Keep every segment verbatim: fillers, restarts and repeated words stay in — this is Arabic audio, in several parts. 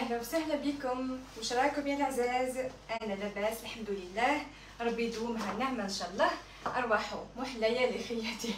اهلا وسهلا بكم. واش راكم يا العزاز؟ انا لاباس الحمد لله، ربي يدومها النعمه ان شاء الله. ارواحوا محلى يا لي خياتي.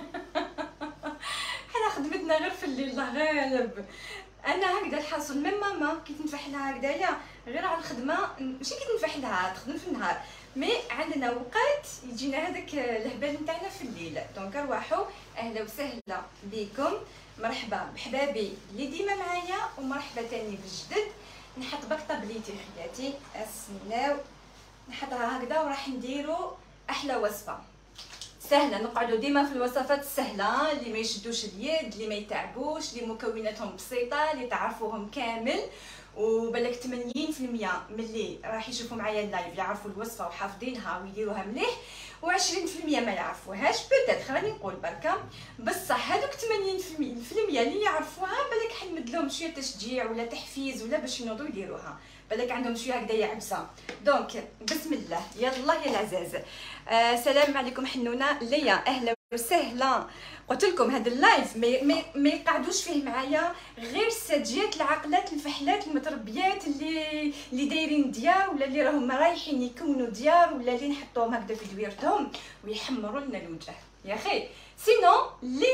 حنا خدمتنا غير في الليل الله غالب. انا هكذا الحاصل من ماما كي تنفحلها هكذايا غير على الخدمه، ماشي كي تنفحلها تخدم في النهار، مي عندنا وقت يجينا هذاك الهبال نتاعنا في الليل. دونك ارواحوا اهلا وسهلا بكم، مرحبا بحبابي اللي ديما معايا، ومرحبا تاني بالجدد. نحط بك طبليتي خياتي، اسناو نحطها هكذا وراح نديرو احلى وصفه سهله. نقعدوا ديما في الوصفات السهله اللي ما يشدوش اليد، اللي ما يتعبوش، اللي مكوناتهم بسيطه، اللي تعرفوهم كامل. وبالك ثمانين بالمية ملي راح يشوفوا معايا اللايف يعرفوا الوصفه وحافظينها ويديروها مليح، وعشرين بالمية ما يعرفوهاش. بوتيت خليني نقول بركه، بصح هذوك ثمانين بالمية اللي يعرفوها بالك حنمد لهم شويه تشجيع ولا تحفيز ولا باش ينوضوا يديروها، بالك عندهم شويه هكذايا عبسه. دونك بسم الله يلا يا العزاز. آه سلام عليكم حنونه ليا، اهلا وسهلا. قلت لكم هذا اللايف ما ما يقعدوش فيه معايا غير الساجيات العاقلات الفحلات المتربيات اللي اللي دايرين ديار، ولا اللي راهم رايحين يكونوا ديار، ولا اللي نحطوهم هكذا في دويرتهم ويحمروا لنا الوجه يا اخي. سينو اللي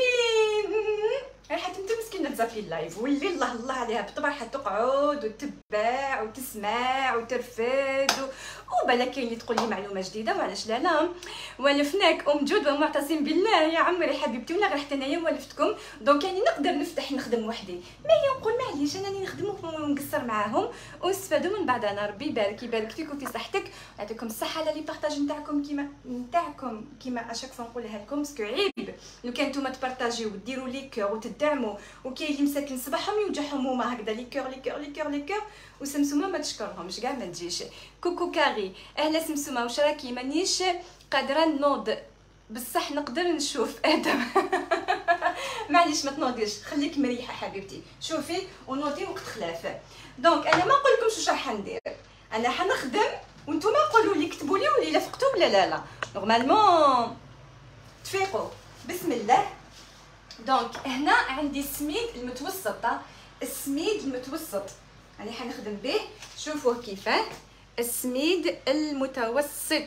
راح تنتم مسكينه تزافي اللايف، واللي الله الله عليها بالطبع حتقعد وتتبع وتسمع وترفد و... وبلا كاين اللي تقول لي معلومه جديده، وعلاش لا لا. والفناك ام جود ومعتصم بالله يا عمري حبيبتي، ولا غير حتى انايا والفتكم. دونك يعني نقدر نفتح نخدم وحدي، ما نقول معليش انا نخدم ونقصر معاهم ونستفادوا من بعضنا. ربي يبارك يبارك فيك وفي صحتك، يعطيكم الصحه على لي بارطاج نتاعكم كيما نتاعكم كيما اشاك فوا نقولها لكم، باسكو عيب لو كان نتوما تبارطاجيو وديروا لي كور وتدعموا، وكاين اللي مساكن صباحهم يوجعهم هما هكذا لي كور لي كور لي كور لي كور، وسمسومه ما تشكرهمش كاع ما تجيش. كوكو كاري اهلا سمسومه، واش راكي؟ مانيش قادره نوض بصح نقدر نشوف ادم. معليش ما تنوضيش، خليك مريحه حبيبتي، شوفي ونوضي وقت خلاف. دونك انا ما نقول لكمش واش راح ندير، انا حنخدم وانتوما قولوا لي كتبوا لي ولا لفقتوا ولا لا لا. نورمالمون تفيقوا. بسم الله. دونك هنا عندي السميد المتوسط، السميد المتوسط يعني حنخدم به، شوفوه كيفاه السميد المتوسط.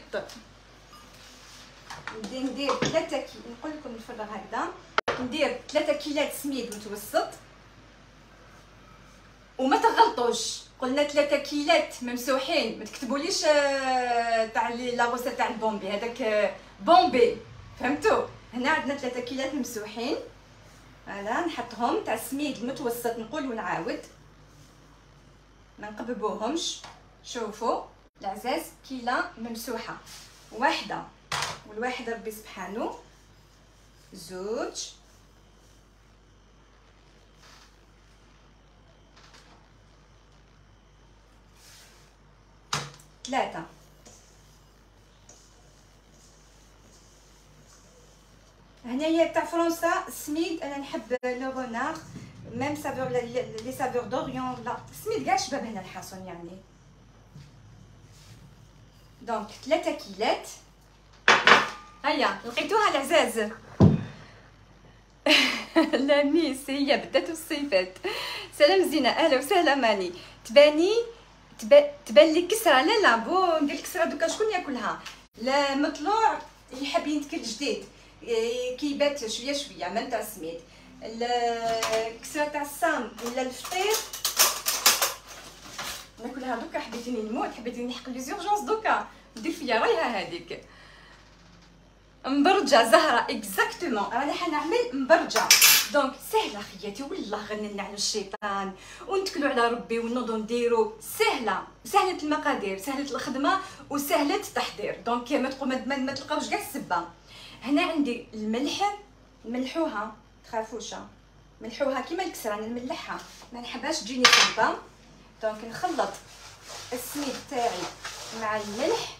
ندير ندير ثلاثة كي نقول لكم نفرغ هكذا، ندير ثلاثة كيلات سميد متوسط. وما تغلطوش، قلنا ثلاثة كيلات ممسوحين، ما تكتبوليش تاع لاغوسه تاع البومبي هذاك بومبي، فهمتوا؟ هنا عندنا ثلاثة كيلات ممسوحين، هذا نحطهم تاع السميد المتوسط. نقول ونعاود ما نقببوهمش. شوفوا العزاز كيله ممسوحه، واحده والواحد ربي سبحانه، زوج، ثلاثه، هنايا تاع فرنسا السميد انا نحب لو غونار ميم سافور لي سافور دوريون، لا السميد كاع شباب هنا الحاصل يعني. دونك ثلاثة كيلات. هيا لقيتوها العزاز. لا ميس هي بدات الصيفات. سلام زينه اهلا وسهلا. ماني تباني تبا... تبان لي كسره. لا لا بو ندير الكسره دوكا شكون ياكلها؟ لا مطلوع يحب ينتكل جديد كيبات شويه شويه من تاع السميد. الكسره تاع الصام ولا الفطير ناكلها دوكا. حبيتيني نموت، حبيتيني نحق لي زورجونس دوكا ندير فيا رايها هذيك مبرجه زهره. اكزاكتومون راني حنعمل مبرجه. دونك سهله خياتي والله غير نلعنوا الشيطان ونتكلوا على ربي ونوضوا نديروا. سهله سهله المقادير، سهله الخدمه وسهله التحضير. دونك ما تقوم ما تلقاوش كاع السبه. هنا عندي الملح، ملحوها تخافوش ملحوها كيما الكسره، انا نملحها ما نحبهاش تجيني صبه. دونك نخلط السميد تاعي مع الملح،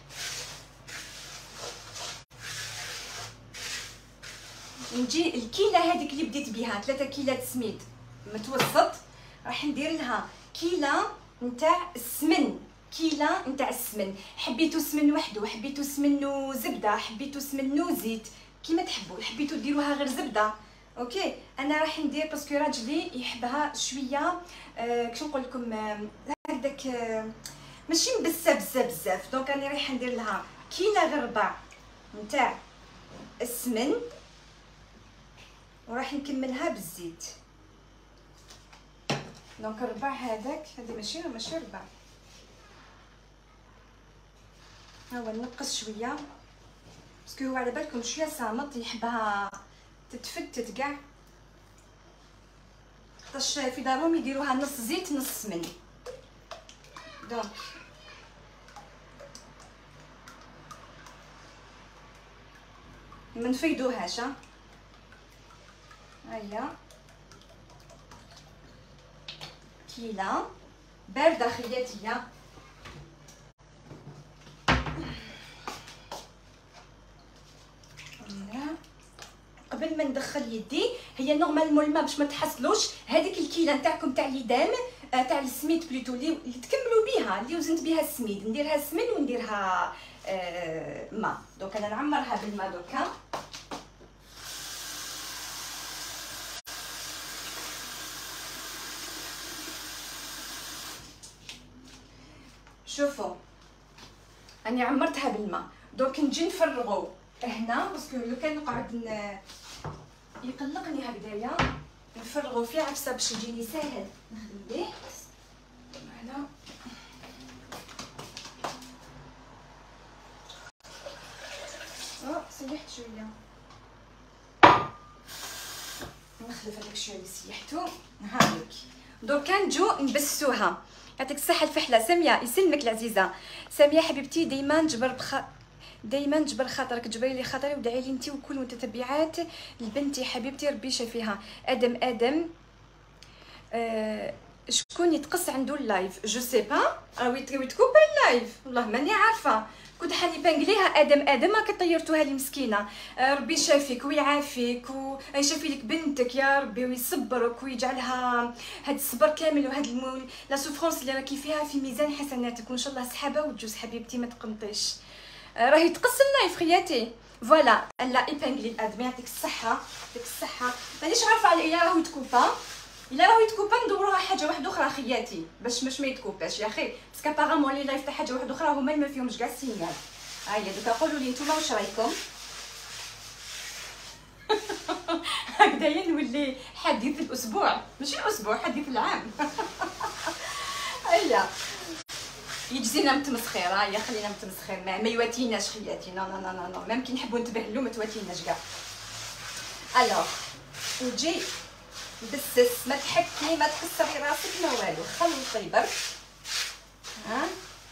نجي الكيله هذيك اللي بديت بها ثلاثة كيلات سميد متوسط، راح ندير لها كيله نتاع السمن، كيله نتاع السمن. حبيتو سمن وحده، حبيتو سمن وزبده، حبيتو سمن وزيت كيما تحبوا، حبيتو ديروها غير زبده اوكي. انا راح ندير باسكو راجلي يحبها شويه آه كش نقول لكم آه هكداك آه ماشي مبسه بزاف بزاف. دونك انا رايحه ندير لها كيله غربع نتاع السمن وراح نكملها بالزيت. دونك الربع هذاك هذه ماشي ماشي ربع، ها هو نقص شويه باسكو هو على بالكم شويه صامت يحبها تتفتت كاع، خاطرش في دارهم يديروها نص زيت نص سمن. دونك ما نفيدوهاش. ها هيا كيله بارده خياتيه. قبل ما ندخل يدي هي نورمالمون الماء باش ما تحصلوش هذيك الكيله نتاعكم تاع ليدام تاع السميد بليتو اللي تكملوا بها اللي وزنت بها السميد نديرها سمن ونديرها آه ماء. دونك انا نعمرها بالماء دوكا. شوفوا اني عمرتها بالماء. دونك نجي نفرغو هنا باسكو لو كان نقعد ن... يقلقني هكذايا نفرغو فيه عفسه باش يجيني ساهل نخدم به. هنا اه سيحت شويه نخلف هذاك الشويه اللي سيحتو هاك. دوكا نجو نبسوها. يعطيك الصحه الفحله ساميه يسلمك العزيزه. ساميه حبيبتي ديما جبر بخ دايما جبر خاطرك جبري لي خاطري ودعي لي انت وكل متتبعات لبنتي حبيبتي ربي يشافيها. ادم ادم أه شكون يتقص عنده اللايف جو سي با راهو يتكوبا اللايف والله ماني عارفه. كنت حاني بانقليها ادم ادم ما كطيرتوها لي مسكينه. أه ربي يشافيك ويعافيك ويشافي لك بنتك يا ربي ويصبرك ويجعلها هاد الصبر كامل وهاد المول لا سوفرونس اللي راكي فيها في ميزان حسناتك وان شاء الله سحابه وتجوز حبيبتي ما تقنطيش. راهي تقص النايف خياتي فوالا لا ايبانغلي الادمي يعطيك الصحه يعطيك الصحه. مانيش عارفه على الا راهو يتكوبا الا راهو يتكوبا ندوروها حاجه واحده اخرى خياتي باش باش ما يتكوباش يا اخي باسكو ابارامون لي لايف تاع حاجه واحده اخرى هما ما فيهمش كاع السينيال. هيا دوكا قولوا لي نتوما واش رايكم. هكذايا نولي حديث الاسبوع ماشي الاسبوع حديث العام. هيا يجزينا متمسخيره يا خلينا متمسخير ما, ما يواتيناش خياتي. نو نو نو نو ميم كي نحبوا نتبهلوا ما تواتيناش كاع. الوغ نجي بسس ما تحكي ما تكسري راسك ما والو خلطي برك. ها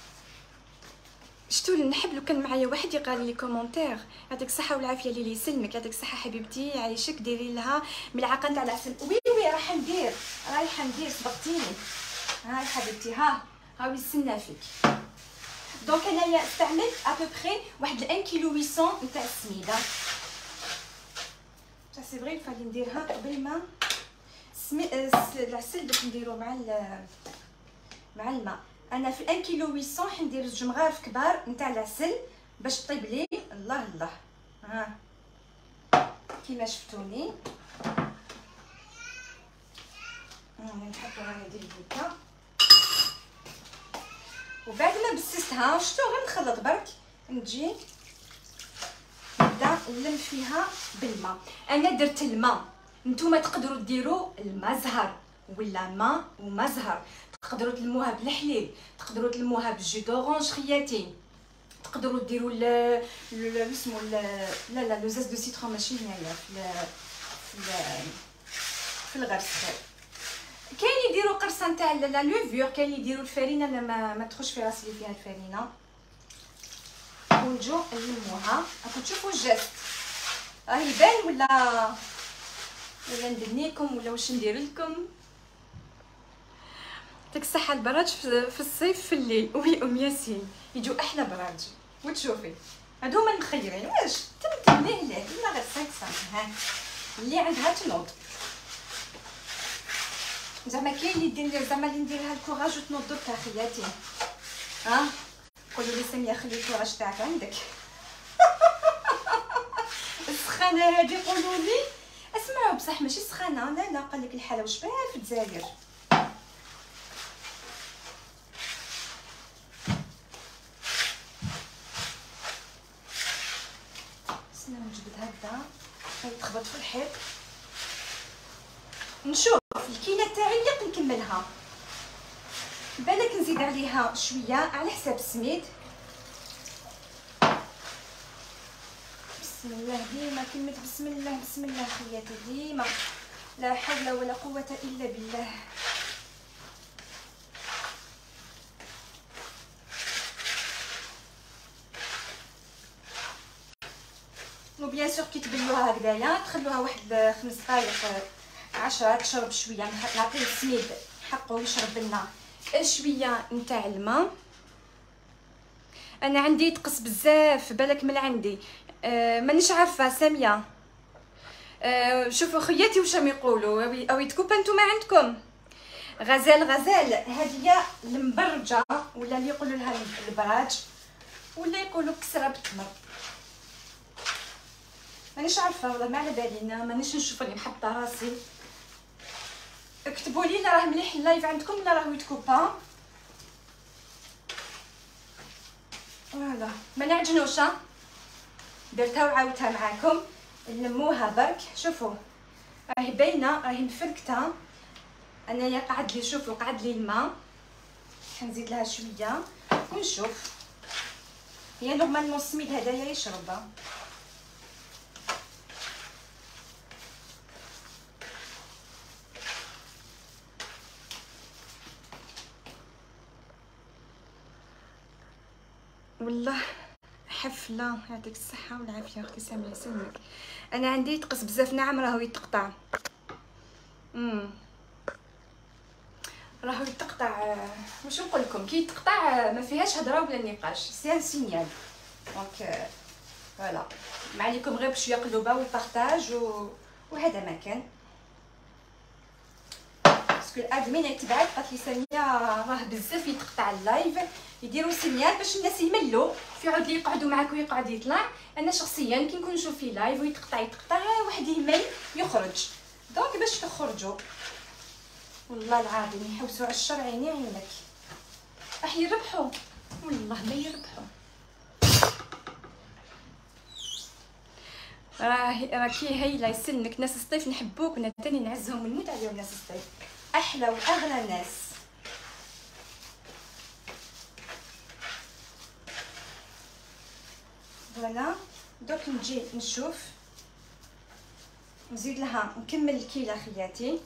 شتو نحب لو كان معايا واحد يقرا لي كومونتير. يعطيك الصحه والعافيه ليلي يسلمك. يعطيك الصحه حبيبتي يعيشك. ديري لها ملعقه تاع العسل. وي وي راح ندير رايحه ندير سبقتيني. هاي حبيبتي ها هاو يستنى فيك. دونك انايا استعملت ابوبري واحد الان كيلو مية نتاع السميده. تا سي فري فالي نديرها قبل ما سمي... العسل باش نديرو مع ال... مع الماء. انا في الان كيلو مية حندير زوج مغارف كبار نتاع العسل باش طيب لي. الله الله ها كيما شفتوني. نحطو هذه البوكه وبعد ما بسستها شتو غير نخلط برك نجي نبدا نلم فيها بالماء. انا درت الماء نتوما تقدروا ديروا الماء زهر ولا ماء وما زهر. تقدروا تلموها بالحليب تقدروا تلموها بالجو دورانج خياتي تقدروا ديروا ل اسمو لا لا لو زاز دو سيترون ماشي هنايا في في الغرس. كاين يديروا قرصه نتاع لا لوفور كاين يديروا الفرينه. انا ما ما تدخلش في راسي اللي فيها الفرينه. ونجو نلموها راكم تشوفوا الجست راه يبان ولا ولا ندنيكم ولا واش ندير لكم. يعطيك الصحه. البراج في الصيف في الليل وي ام ياسين يجوا احلى براج وتشوفي هادو هما المخيرين. واش تم ليه ليه لا غير خمسة ها اللي عندها تنوض زعما كاين اللي دير زعما اللي ندير لها الكوراج وتنوض تاع خياتي. ها قولوا لي ساميه خلي الكوراج تاعك عندك. السخانه هذه قولوا لي سمعوا بصح ماشي سخانه، لا لا، قال لك الحلاوه شباب في الجزائر. سنا نجبد هكذا يتخبط في الحيط. نشوف الكيله تاعي اللي نكملها، بالك نزيد عليها شويه على حساب السميد. بسم الله، ديما كلمه بسم الله بسم الله خياتي، ديما لا حول ولا قوه الا بالله. وبيان سور كي تبلوها هكذايا تخلوها واحد خمس دقائق عشرة تشرب شويه، نعطيه السميد حقه يشرب لنا شويه نتاع الماء. انا عندي يتقص بزاف، بالك من عندي أه مانيش عارفه ساميه. أه شوفوا خياتي واش راهم يقولوا، او يتكوبا نتوما عندكم غزال غزال هذه هي المبرجه، ولا اللي يقولوا لها البراج، ولا يقولوا كسره بالتمر، مانيش عارفه والله، ما على بالي، مانيش نشوف اللي محطه راسي. اكتبوا لي راه مليح اللايف عندكم ولا راهو يتكوبا. فوالا ما نعجنوش، درتها وعاودتها معاكم، نلموها برك. شوفوا راهي باينه، راهي مفركته. انايا قعد لي، شوفوا قعد لي الماء، حنزيد لها شويه ونشوف. هي نورمالمون السميد هدايا يشربها. والله حفله، يعطيك الصحه والعافيه اختي ساميه يسلمك. انا عندي يتقص بزاف ناعم، راهو يتقطع. امم راهو يتقطع. واش نقول لكم، كي يتقطع ما فيهاش هضره ولا نقاش، سي سينيال. دونك فوالا، ما عليكم غير بشويه قلوبه والبارطاج و... وهذا ما كان. باسكو الادمين يتبعت قالت لي ساميه راه بزاف يتقطع اللايف، يديروا سينيال باش الناس يملوا، في عود لي يقعدوا معاك ويقعد يطلع. انا شخصيا كي نكون نشوف في لايف ويتقطع يتقطع واحد يمل يخرج، دونك باش تخرجوا والله العظيم يحوسوا على الشر، عيني عينك راح يربحوا، والله ما يربحوا. راه راكي هايله يسلمك. ناس الصيف نحبوك، انا تاني نعزهم ونموت عليهم. ناس الصيف احلى واغلى ناس. فوالا دوك نجي نشوف، نزيد لها نكمل الكيله خياتي.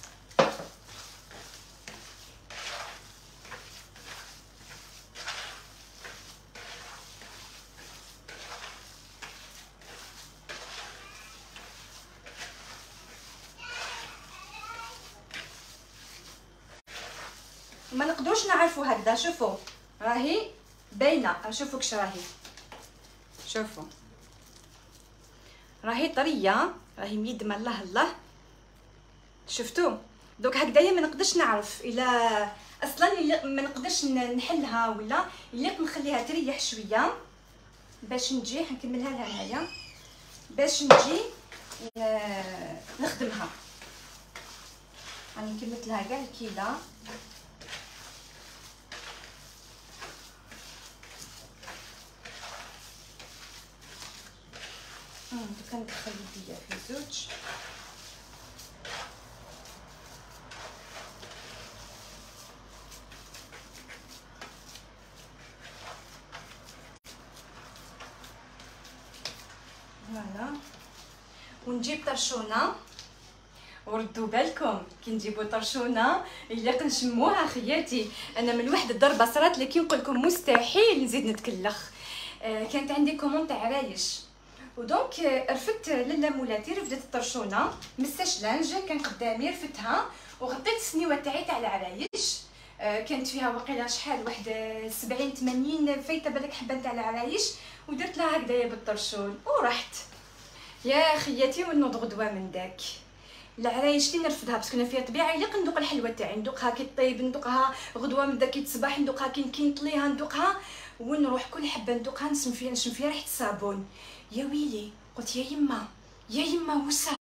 ما نقدروش نعرفوا هكذا. شوفوا راهي باينه، شوفوا كش راهي، شوفوا راهي طريه، راهي ميدمه الله الله. شفتوا دوك هكذايا ما نقدرش نعرف الا اصلا ما نقدرش نحلها، ولا الا نخليها تريح شويه باش نجي نكملها لها هنايا، باش نجي نخدمها. راني كملت لها كاع الكيله. دوكا ندخل يديا في زوج. فوالا ونجيب طرشونه، وردوا بالكم كي نجيبوا طرشونه اللي كنشموها خياتي. انا من واحد الضربه صرات لي كي نقول لكم مستحيل نزيد نتكلخ. آه كانت عندي كومون تاع عرايش، ودونك رفدت لاله مولاتي، رفدت الطرشونه مساش لانج كان قدامي، رفدتها وغطيت السنيوه تاعي تاع العرايش. آه كانت فيها وقيله شحال واحد سبعين ثمانين فايته بالك حبه تاع العرايش، ودرت لها هكذايا بالطرشون ورحت. يا خياتي ونوض غدوه من داك العرايش اللي نرفدها، باسكو انا فيها طبيعه اللي ندوق الحلوه تاعي، ندوقها كي طيب، ندوقها غدوه من داك كي تصبح، ندوقها كي نطليها، ندوقها ونروح كل حبه ندوقها نسم فيها، نشم فيها ريحه الصابون. يا ويلي قلت يا يما يا يما وساره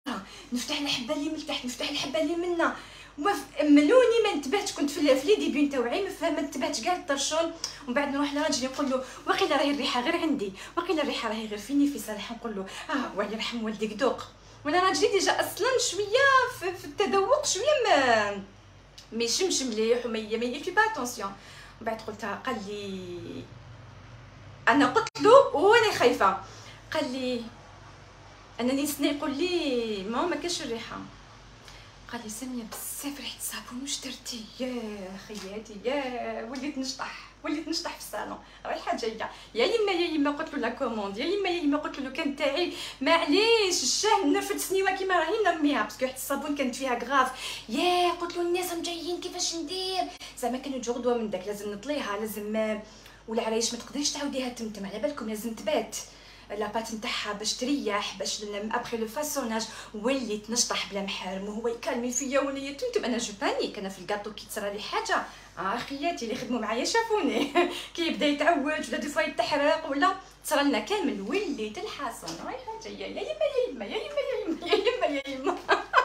نفتح الحبه اللي من تحت، نفتح الحبه اللي منا، وما ملوني ما انتبهتش. كنت في لي ديبي نتاوعي ما انتبهتش كاع الطرشون. ومن بعد نروح لراجلي نقول له واقيلا راهي الريحه غير عندي، واقيلا الريحه راهي غير فيني في صالح. نقول له اه والله يرحم والديك دوق. وانا راجلي ديجا اصلا شويه في, في التذوق شويه ما ما يشمش مليح وما ما يفي با اتونسيون. من بعد قلتها، قال لي انا قلت له وانا خايفه، قال لي انا نسني يقول لي ماما ما كاش الريحه. قال لي ساميه بزاف ريحه الصابون واش درتي؟ يا خياتي يا وليت نشطح، وليت نشطح في الصالون. رايحه جايه يا يما يا يما قلت له لا كوموند، يا يما يا يما قلت له كان تاعي معليش الشاه نرفد سنيوه كيما راهي نرميها باسكو ريحه الصابون كانت فيها غراف. يا قلت له الناس جايين كيفاش ندير؟ زعما كانوا يجوا غدوه من داك لازم نطليها، لازم والعرايش ما تقدريش تعاوديها تمتم، على بالكم لازم تبات لاباط نتاعها باش تريح، باش ابخي لو فاسوناج. وليت نشطح بلا محارم وهو يكلمي فيا وانا يتمتم. انا جو بانيك، انا في الكاطو كي تصرى لي حاجه اه خياتي اللي خدموا معايا شافوني كي يبدا يتعوج ولا دو فوا يتحرق ولا تصرى لنا كامل. وليت الحصن رايحه جايه يا يما يا يما يا يما يا يما يا يما يا يما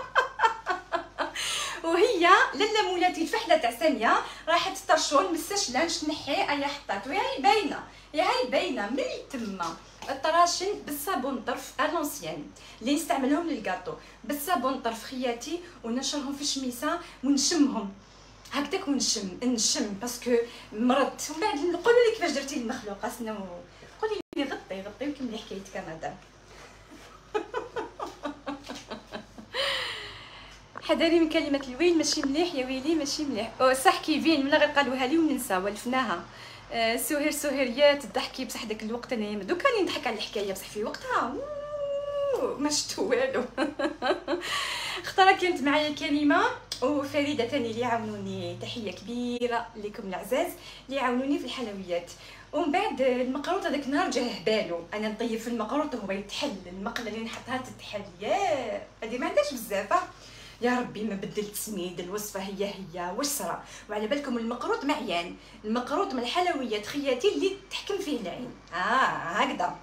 وهي لاله مولاتي الفحله تاع ساميه راحت طرشون مساش لانش تنحي ايا حطات وهي باينه، يا هاي باينه من تما. الطراشن بالصابون طرف الونسيان اللي نستعملهم للكاطو بالصابون طرف خياتي، ونشرهم في الشميسه ونشمهم هكذاك ونشم نشم باسكو مرضت. ومن بعد نقول لك كيفاش درتي المخلوقه سنو قولي لي غطي غطي وكملي حكايتك مدام حذاري من كلمه الويل ماشي مليح، يا ويلي ماشي مليح. او صح كيفين من غير قالوها لي وننسى ولفناها. آه سهير سهيريات تضحكي بصح داك الوقت انا دوكا راني نضحك على الحكايه بصح في وقتها ما شفتو والو اختارا كانت معايا كريمه وفريده ثاني اللي عاونوني، تحيه كبيره لكم العزاز اللي عاونوني في الحلويات. ومن بعد المقروط هذاك النهار جاه بالو انا نطيب في المقروط وهو يتحل، المقله اللي نحطها تتحل. يا هذه ما عندهاش بزاف يا ربي ما بدلت سميد، الوصفه هي هي واش صرا. وعلى بالكم المقروط معيان، المقروط من الحلويات خياتي اللي تحكم فيه العين اه هكذا.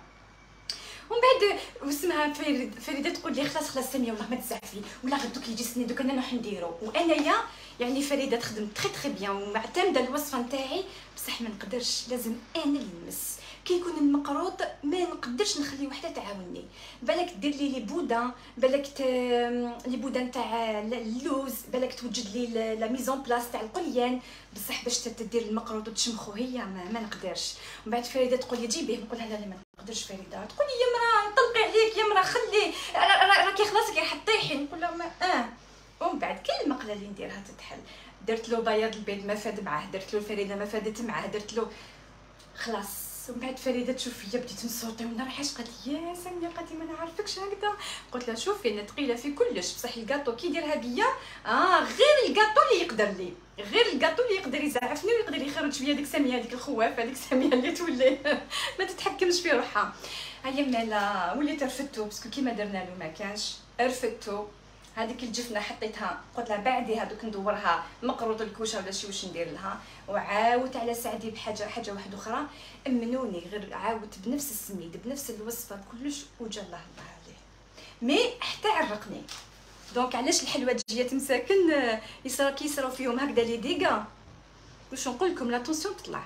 ومن بعد واسمها فريده تقول لي خلاص خلاص ساميه والله ما تزعفي ولا غدو كيجي سني دوك انا نروح نديرو. وانايا يعني فريده تخدم تري تري بيان ومعتمده الوصفه نتاعي بصح ما نقدرش، لازم انا اللي نمس. كي يكون المقروط ما نقدرش نخلي وحده تعاوني، بالك دير لي لي بودان، بالك ت... لي بودان تاع اللوز، بالك توجد لي لا ميزون بلاص تاع القليان، بصح باش تدير المقروط وتشمخو هي ما, ما نقدرش. ومن بعد فريده تقول لي جيبيه، نقول لها لا لا ما نقدرش. فريده تقول لي يا مرا نطلقي عليك يا مرا خلي راكي خلاص كي حطيحي، نقول لها ما اه. ومن بعد كاين المقله اللي نديرها تتحل، درت له بياض البيض ما فاد معاه، درت له الفريده ما فادت معاه، درت له خلاص. ومن بعد فريده تشوف فيا بديت نصوتي وانا رايحه قالت لي يا ساميه قالت لي ما نعرفكش هكذا. قلت لها شوفي انا ثقيله في كلش بصح الكاطو كي يديرها بيا اه غير الكاطو اللي يقدر لي، غير الكاطو اللي يقدر يزعفني ويقدر يخرج فيا ديك ساميه هذيك الخوافه هذيك ساميه اللي تولي ما تتحكمش في روحها. هيا مالا وليت رفدتو باسكو كيما درنا له ما كانش رفدتو. هذيك الجفنه حطيتها قلت لها بعدي هذوك ندورها مقروط الكوشه ولا شي واش ندير لها. وعاودت على سعدي بحاجه حاجه واحده اخرى، امنوني غير عاودت بنفس السميد بنفس الوصفه كلش وجا الله الله عليه مي حتى عرقني. دونك علاش الحلوه جيات مساكن يصرا كيصراو فيهم هكذا لي ديغا واش نقول لكم لاتونسيون تطلع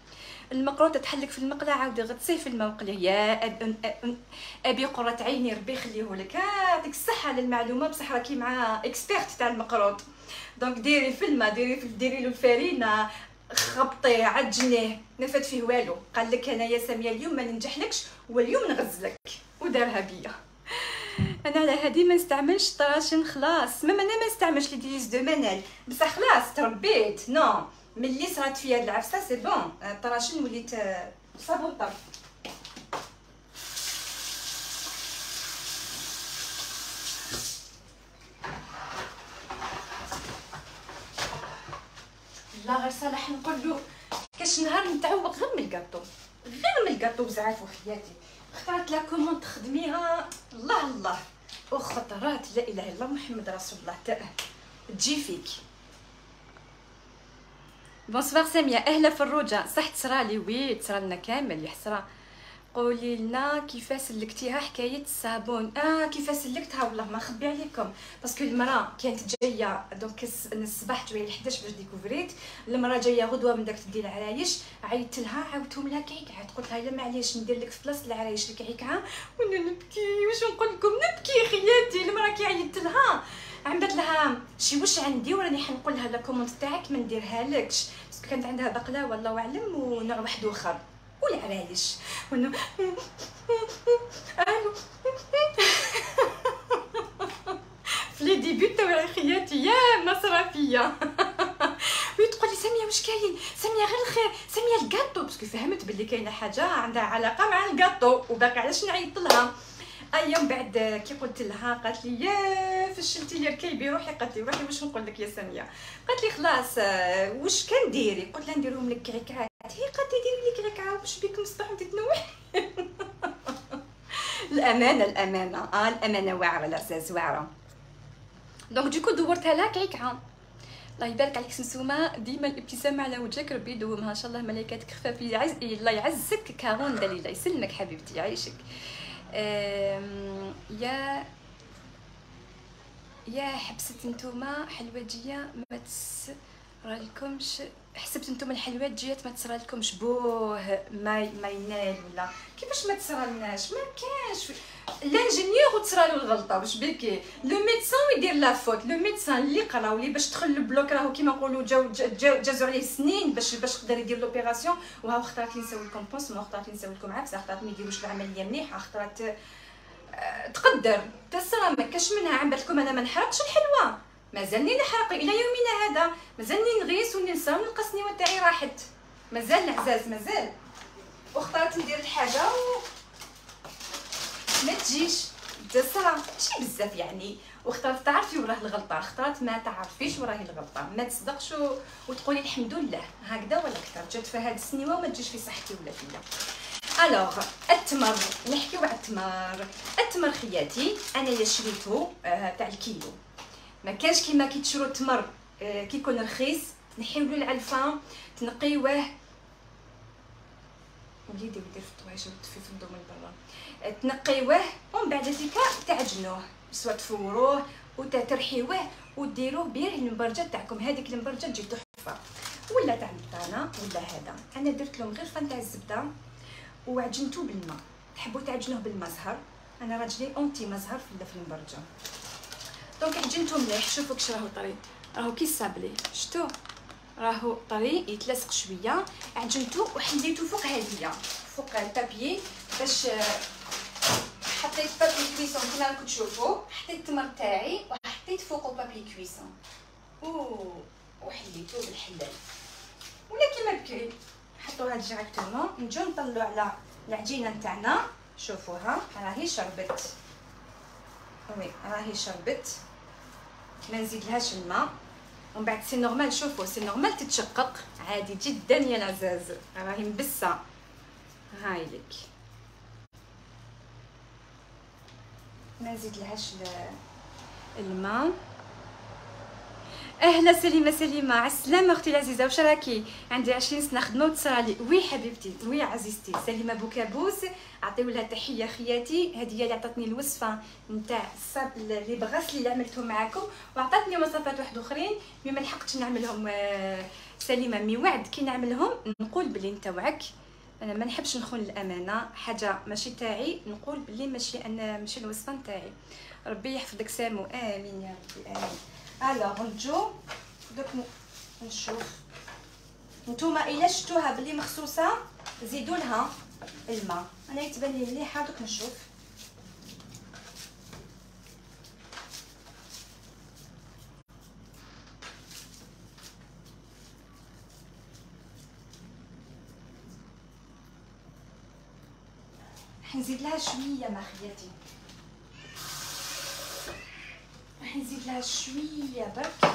المقروط تحلك في المقله عاودي غطسيه في الماء وقليه يا أب ابي قرة عيني ربي يخليه لك. يعطيك الصحه للمعلومه بصح راكي مع اكسبيرت تاع المقروط. دونك ديري في الماء ديري في ديري له الفرينه خبطيه عجنيه ما فات فيه والو. قال لك انا يا ساميه اليوم ما ننجحلكش واليوم نغزلك ودارها بيا. انا على هذه ما نستعملش طراشن خلاص، ماما انا ما نستعملش لي ديليس دو منال بصح خلاص تربيت نو ملي صرات فيا هاد العفسه سي بون الطراشين وليت صابون طرف. لا غير صالح نقول له كاش نهار نتعوق غير من الكاطو غير من الكاطو وزعاف وخياتي. اختارت لا كوموند تخدميها الله الله وخطرات لا اله الا الله محمد رسول الله تجي فيك. بونسوار ساميه اهلا فروجه. صح تصرالي وي تصرالنا كامل يا حسره. قولي لنا كيفاش سلكتيها حكايه الصابون. اه كيفاش سلكتها والله ما نخبي عليكم، باسكو المراه كانت جايه دونك الصباح جايه لحداش باش ديكوفريت. المراه جايه غدوه من داك ديال العرايش، عيطت لها عاودتهم لها كيكعات، قلت لها الا معليش ندير لك في بلاصه العرايش اللي كيكعه وانا نبكي. واش نقول لكم نبكي خياتي. المراه كي عيطت لها عملت لها شي واش عندي وراني حنقول لها لا كومونت تاعك ما نديرها لكش، باسكو كانت عندها بقله والله اعلم ونوع واحد اخر والعرايش وانا الو في لي ديبي تاع خياتي يا مصرفيه. وتقول لي ساميه واش كاين؟ ساميه غير الخير، ساميه الكاطو، باسكو فهمت باللي كاينه حاجه عندها علاقه مع الكاطو وباقي علاش نعيط لها. ايام بعد كي قلت لها قالت لي يا فشلتي يا ركيبي روحي. قالت لي روحي واش نقول لك يا ساميه. قالت لي خلاص واش كنديري؟ قلت لها نديرهم لك كريكعات. هي قالت لي ديري لي كريكعه واش بيك مصباح انت تنوحي. الامانه الامانه اه الامانه واعره العزاز واعره. دونك ديكو دورتها لها كريكعه. الله يبارك عليك سمسومه، ديما الابتسامه على وجهك ربي يدومها ان شاء الله. ملائكتك خفافي يعز الله يعزك. كارون دليله يسلمك حبيبتي يعيشك. يا يا حبست نتوما حلوجيه ما تصرالكمش. حسبت نتوما الحلوجيات ما تصرالكمش بوه ما ما ينال ولا كيفاش ما تصرالناش؟ ما كانش لانجينيور وتصرالو الغلطه واش بيكي. لو ميدسان يدير لا فوت. لو ميدسان اللي قراو لي باش دخل البلوك راهو كيما نقولوا جاو جازو عليه سنين باش باش يقدر يدير لوبيراسيون. وها اختارت لي نسوي لكم بونسمون، اختارت لي نسوي لكم عفسه، اختارت ما يديروش العمليه مليحه، اختارت تقدر تسرى ما كاش منها. عم بالكم انا ما نحرقش الحلوه، مازالني نحرق الى يومنا هذا، مازالني نغيس وننسى ونلقى السنيوه تاعي راحت، مازال العزاز مازال. واختارت ندير الحاجه و ما تجيش تسرى شي بزاف يعني. واختارت تعرفي وراه الغلطه، اختارت ما تعرفيش وراهي الغلطه، ما تصدقش وتقولي الحمد لله هكذا ولا اكثر. جات في هذه السنيوه وما تجيش في صحتي ولا فيا. الوغ التمر، نحكيو على التمر. التمر خياتي انايا شريتو آه تاع الكيلو، ما كانش كيما كي تشرو التمر آه كي يكون رخيص تنحيولو العلفه تنقيوه. وليدي ودير في الطواجن وتطفي في الضو من برا. تنقيوه ومن بعد ديكا تعجنوه سواء تفوروه وترحيوه وديروه بيه المبرجه تاعكم. هذيك المبرجه تجي تحفه، ولا تاع البطانه ولا هذا. انا درت لهم غير فان تاع الزبده وعجنتو بالماء. تحبوا تعجنوه بالماء زهر، انا راجلي اونتي ما زهر في المبرجه. دونك عجنتو مليح. شوفوا كش راهو طري، راهو كي الصابلي شتو راهو طري يتلصق شويه. عجنتو وحليتو فوق هذيا فوق البابي باش حطيت بابي كويسون كيما راكم تشوفوا. حطيت التمر تاعي وحطيت فوقو بابي كويسون و وحليتو بالحلال ولا كيما بكري. حطوها ديريكتومون. نجيو نطلعو على العجينه نتاعنا. شوفوها راهي شربت، وي راهي شربت، ما نزيدلهاش الماء. ومن بعد سي نورمال، شوفوا سي نورمال تتشقق عادي جدا يا العزاز. راهي مبسه هاي لك، ما نزيدلهاش الماء. اهلا سليمه سليمه على السلامه اختي العزيزه. واش راكي؟ عندي عشرين سنه خدمه وتصرالي. وي حبيبتي وي عزيزتي سليمه بوكابوس، عطيو لها تحيه خياتي. هذه هي اللي عطاتني الوصفه نتاع الصابل اللي بغسل اللي عملتهم معكم، وعطاتني وصفات واحد اخرين مي ما لحقتش نعملهم سليمه. مي وعد كي نعملهم نقول بلي نتاوعك. انا ما نحبش نخون الامانه، حاجه ماشي تاعي نقول بلي ماشي انا ماشي الوصفه نتاعي. ربي يحفظك سامو، امين يا ربي امين. الوغ نجو دوك نشوف. نتوما الا شفتوها بلي مخصوصه زيدوا لها الماء. انا يتبان لي مليحه دوك نشوف. حنزيد لها شويه ما خياتي، راح نزيد لها شويه برك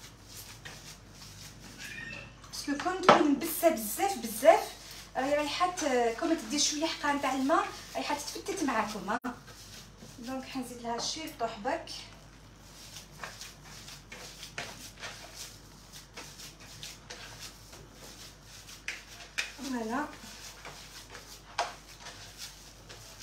باسكو كون تكون مبسه بزاف بزاف راهي رايحه كون ما تدير شويه حقه نتاع الماء رايحه تتفتت معاكم. ها دونك حنزيد لها شي طوح برك. فوالا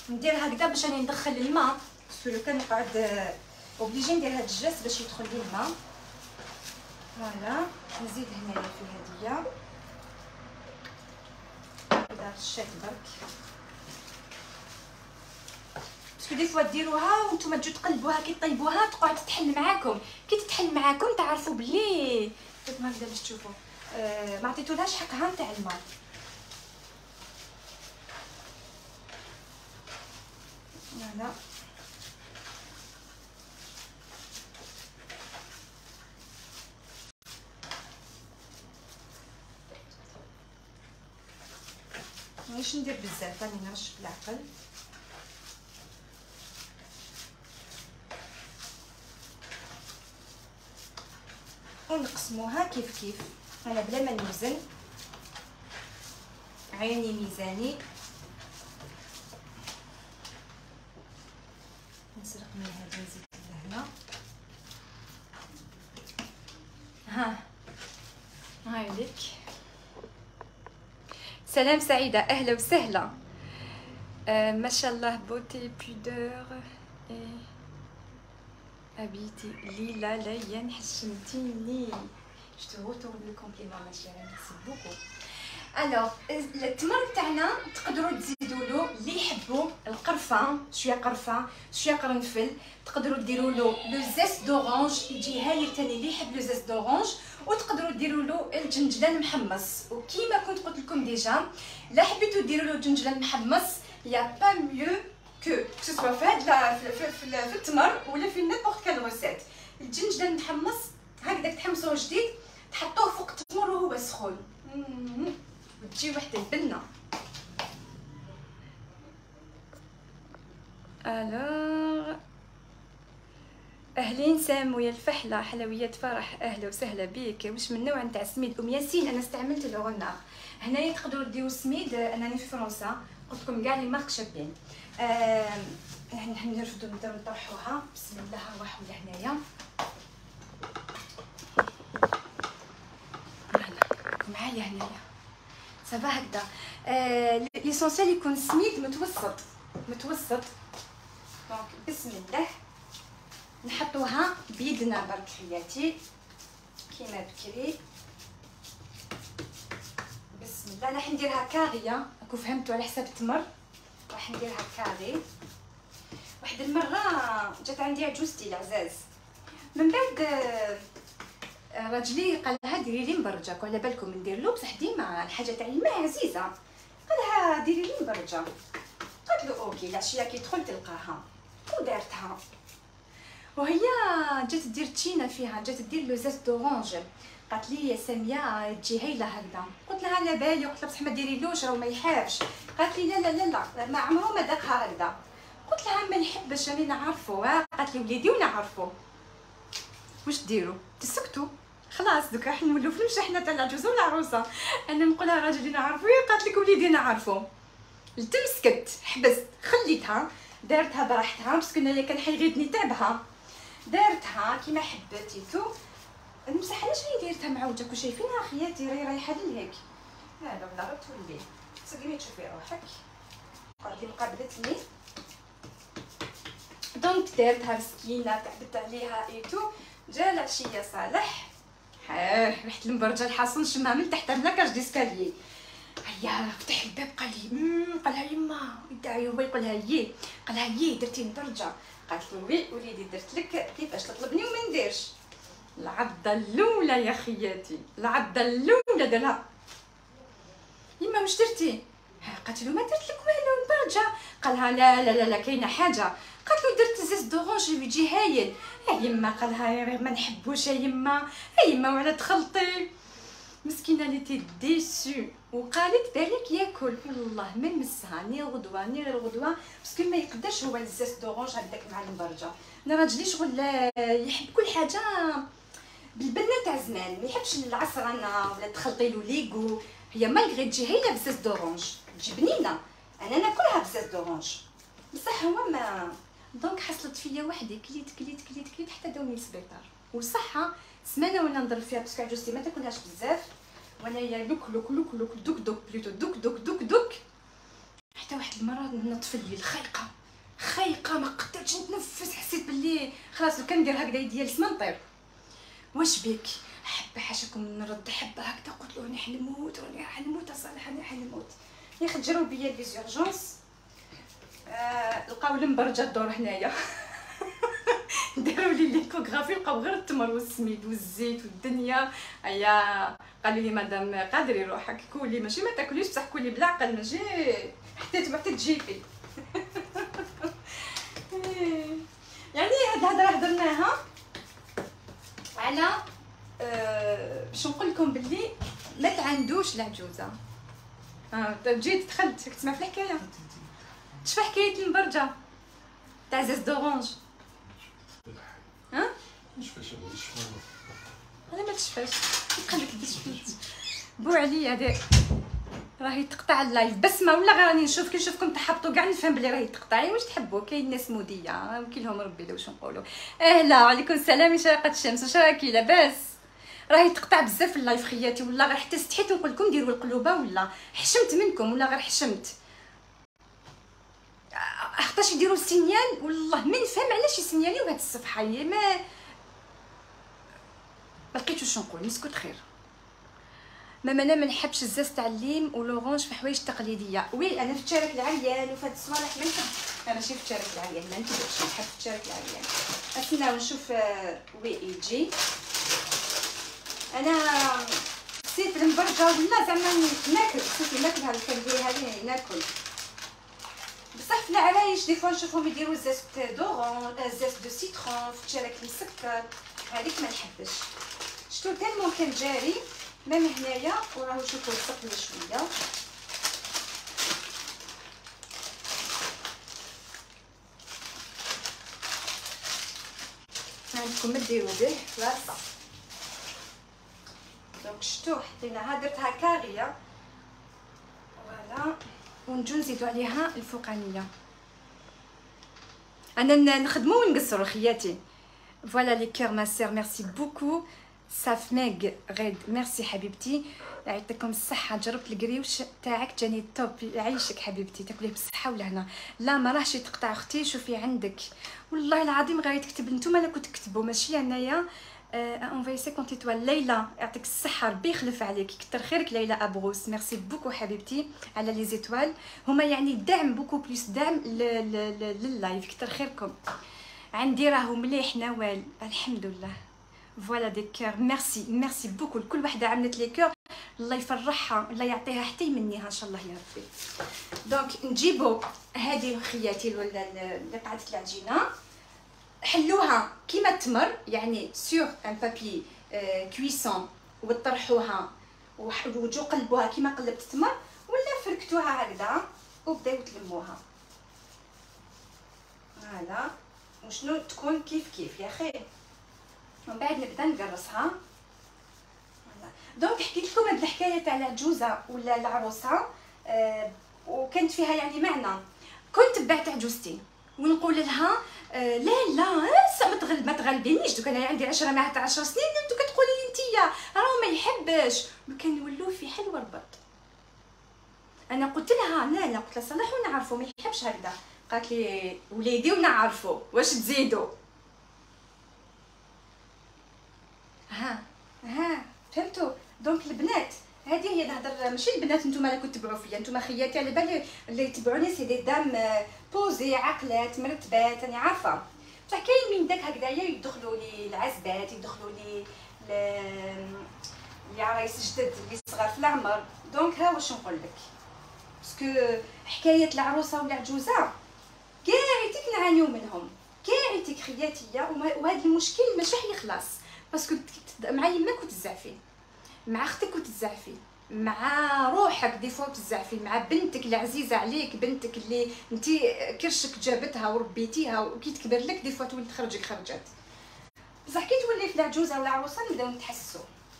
ندير هكذا باش راني ندخل الماء، باسكو لو كان نقعد اوبليجي ندير هاد الجاس باش يدخل لي الماء. فوالا نزيد هنايا في هادية هكذا رشات برك، باسكو دي فوا ديروها وانتم تجوا تقلبوها كي طيبوها تقعد تتحل معاكم، كي تتحل معاكم تعرفوا بلي كيما هكذا باش تشوفوا آه ما عطيتولهاش حقها نتاع الماء. فوالا مانيش ندير بزاف، راني نرش بالعقل. ونقسموها كيف كيف، انا بلا ما نوزن، عيني ميزاني. نسرق من هذا نزيد لهنا. ها هاي لك. سلام سعيدة، أهلا وسهلا. آه ما شاء الله، بوتي بودور أبيتي ليلى ليان حشمتيني. جو تو روتورن لو كومبليمون ما شيري، ميرسي بوكو. الوغ التمر تاعنا تقدروا تزيدوا له اللي يحبوا القرفه، شويه قرفه شويه قرنفل، تقدروا ديروا له لو زيست دورانج يجي هايل ثاني اللي يحب لو زيست دورانج، وتقدروا ديروا له الجنجلان محمص. وكيما كنت قلت لكم ديجا لا حبيتوا ديروا له جنجلان محمص يا با ميو كو سوا في هاد في, في, في التمر ولا في نيبورت كال روسيت. الجنجلان المحمص هكذا تحمصوه جديد تحطوه فوق التمر وهو سخون وتجي واحده البنه. الوغ اهلين سامو يا الفحله حلويات فرح، اهلا وسهلا بك. واش من نوع نتاع سميد؟ ام ياسين انا استعملت الاورنار. هنايا تقدروا ديروا سميد، انا راني في فرنسا قلت لكم كاع لي مارك شابين. آه نحن نرفدوا نبداو نطرحوها. بسم الله نروحوا لهنايا. معايا هنايا صافا هكذا. آه ليسونسيال يكون سميد متوسط متوسط. دونك بسم الله نحطوها بيدنا برك حياتي كيما بكري. بسم الله راح نديرها كاريه، راكو فهمتوا على حساب التمر راح نديرها كاري. واحد المره جات عندي عجوزتي العزاز، من بعد راجلي قال لها ديري لي مبرجه، على بالكم ندير له بصح ديما الحاجه تاع الماء عزيزه، قال لها ديري لي مبرجه. قالت له اوكي. العشيه كي تدخل تلقاها ودارتها، وهي جات دير تشينا فيها، جات دير لو زيت دورانج. قالت لي يا ساميه تجي هايله هكذا. قلت لها على بالي، قلت لها بصح ما ديريلوش راه ما يحابش. قالت لي لا لا لا لا ما عمره ما داقها هكذا. قلت لها ما نحبش راني نعرفو. قالت لي وليدي ونعرفو. واش ديروا تسكتوا خلاص دوك راح نولوا في المشاحنه تاع العجوزه والعروسه. انا نقولها راجلي نعرفو، قالت لك وليدي نعرفو. تمسكت حبست خليتها دارتها براحتها باسكو انايا كان حيغيدني تعبها. دارتها كيما حبيتيتو. المسح علاش راني دايرتها معوجه كل شايفينها خياتي راهي رايحه لهيك. هذا ولا غير تولي تسقمي تشوفي روحك قعدي مقابلتني. دونك دارتها مسكينه تعبت عليها ايتو. جا العشيه صالح ها ريحه المبرجه الحاصل نشمها من تحت من لاكاج ديسكاليي. هيا فتح الباب قال لي امم قال لها يما يدعي هو يقول لها يي قال لها يي درتي مبرجه. قالت له وي وليدي درت لك كيفاش تطلبني وما نديرش. العضه الاولى يا خياتي العضه الاولى دارها يما واش درتي؟ قالت له ما درت لك والو مبرجه. قالها لا لا لا, لا كاينه حاجه. قالت له درت زيت دورانج يجي هايل. يا يما قالها يا ما نحبوش يا يما يا يما وعلى تخلطي. مسكينه اللي تي ديسو وقالت بالك ياكل. والله ما نمسها ني الغدوه ني الغدوه باسكو ما يقدرش هو الزيت دورانج هكداك مع المبرجه. انا راجلي شغل يحب كل حاجه بالبنه تاع زمان، ما يحبش العصرانه ولا تخلطي له ليغو. هي مالغري تجي هايله بزيت دورانج تجي بنينه، انا ناكلها بزيت دورانج بصح هو ما. دونك حصلت فيا وحدي كليت كليت كليت كليت حتى داوني للسبيطار. وصحه سمانه وانا نضرب فيها باسكو عجوزتي ما تاكلهاش بزاف، وانا يا لوك لوك لوك لوك دوك دوك بلوتو دوك دوك دوك دوك حتى حتى واحد المره نض في الليل خايقه خايقه ما قدرتش نتنفس، حسيت باللي خلاص لو كندير هكذا يديا السما نطير. واش بك؟ حبه حاشاكم نرد حبه هكذا، قلت له راني حنموت راني حنموت اصالح راني حنموت. يا اخي جراو بيا ليزورجونس، آه لقاو المبرجه الدور هنايا داروا لي ليكوغرافي لقاو غير التمر والسميد والزيت والدنيا. ايا قالوا لي مدام قادري روحك كولي، ماشي ما تاكليش بصح كولي بالعقل، ماشي حتى تبع حتى تجيبي يعني هاد الهضره هضرناها على أه باش نقول لكم باللي ما تعندوش العجوزه. اه جيت دخلت تسمع في الحكايه، تشفى حكايه المبرجه تاع زاز دورانج. ها تشفاش هذا الشفا؟ انا ما تشفاش قالك تشفيت بو عليا هذا راهي تقطع اللايف بسمه ولا غير راني نشوف كي نشوفكم تحبطوا كاع نفهم بلي راهي تقطعي. واش تحبوا؟ كاين ناس موديه وكاين لهم ربي واش نقولوا. اهلا عليكم السلام شراقه الشمس، واش راكي لاباس؟ راهي تقطع بزاف في اللايف خياتي والله غير حتى استحيت نقول لكم ديروا القلوبه ولا حشمت منكم ولا غير حشمت حتىش يديروا سينيال والله ما نفهم علاش يسينياليو هاد الصفحه. هي ما ما لقيتوش نقول نسكت خير. ماما انا ما نحبش الزاز تاع الليم ولورانج في حوايج تقليديه. وي انا في تشارك العريان وفي هاد الصوالح ما نحب، انا ماشي في تشارك العريان ما نكذبش نحب في تشارك العريان. استناو نشوف وي يجي. انا نسيت المبرجه ولا زعما ناكل، نسيت ناكل هاد الكندير هذه ناكل بصح في العرايش دي فوا نشوفهم يديروا زاز دورون زاز دو سيترون في تشارك مسكر، هذيك ما نحبش. شتو تالمون كان جاري مام هنايا وراهو شوفوا ثقل شويه. عندكم ما ديروا به خلاص. دونك شتو حطيناها درتها كاريه فوالا، ونجو نزيدو عليها الفوقانيه. انا نخدمو ونقصرو خياتي. فوالا لي كير ما سير ميرسي بوكو. صاف ميغ غيد ميرسي حبيبتي، يعطيكم الصحه. جربت القريوش تاعك جاني توب، يعيشك حبيبتي تاكليه بالصحه والهنا. لا ما راهش تقطع اختي، شوفي عندك والله العظيم غير تكتب نتوما لا كنت تكتبوا ماشي انايا. انفاي خمسين ايطوال. ليلى يعطيك الصحه ربي يخلف عليك، كتر خيرك ليلى ابروس. ميرسي بوكو حبيبتي على لي زيتوال، هما يعني دعم بوكو بليس دعم لللايف، كتر خيركم. عندي راهو مليح نوال الحمد لله. فوالا دي كور ميرسي ميرسي بوكو لكل وحده عملت لي كور، الله يفرحها الله يعطيها حتى يمنيها ان شاء الله يا ربي. دونك نجيبو هذه خياتي ولا اللي قعدت العجينه، حلوها كيما التمر يعني سور ان بابي كويسون وطرحوها وجو قلبوها كيما قلبت التمر، ولا فركتوها هكذا وبداو تلموها هذا. وشنو تكون كيف كيف يا خير. ومن بعد نبدا نقرصها. دونك حكيت لكم هاد الحكايه تاع العجوزه ولا العروسه، أه وكانت فيها يعني معنى. كنت تبعت عجوزتي ونقول لها أه لا لا ما تغلب ما تغلبينيش، دوك انا عندي عشرة مع عشر سنين انتو كتقولي لي نتيا راه ما يحبش، كان نولوا في حل وربط. انا قلت لها لا لا قلت لها صلاح ونعرفوا ما يحبش هكذا. قالت لي وليدي ونعرفوا واش تزيدوا. ها ها فهمتوا. دونك البنات هذه هي نهضر، ماشي البنات نتوما اللي كنتو تبعوا فيا، نتوما خياتي على بالي اللي يتبعوني سي دي دام بوزي عقلات مرتبات راني عارفه. بصح كاين من داك هكذايا يدخلوا لي العزبات، يدخلوا لي اللي عرايس جدد اللي صغار في العمر. دونك ها واش نقول لك، باسكو حكايه العروسه ولا عجوزه كاع عيتك نعانيو منهم، كاع عيتك خياتيه. وهذا المشكل ماشي حيخلص، باسكو مع يماك وتزعفي، مع اختك وتزعفي، مع روحك دي فوا وتزعفي، مع بنتك العزيزه عليك، بنتك اللي انتي كرشك جابتها وربيتيها وكي تكبر لك دي فوا تولي تخرجك خرجات. بصح كي تولي في العجوزه ولا العروسه نبداو نتحسوا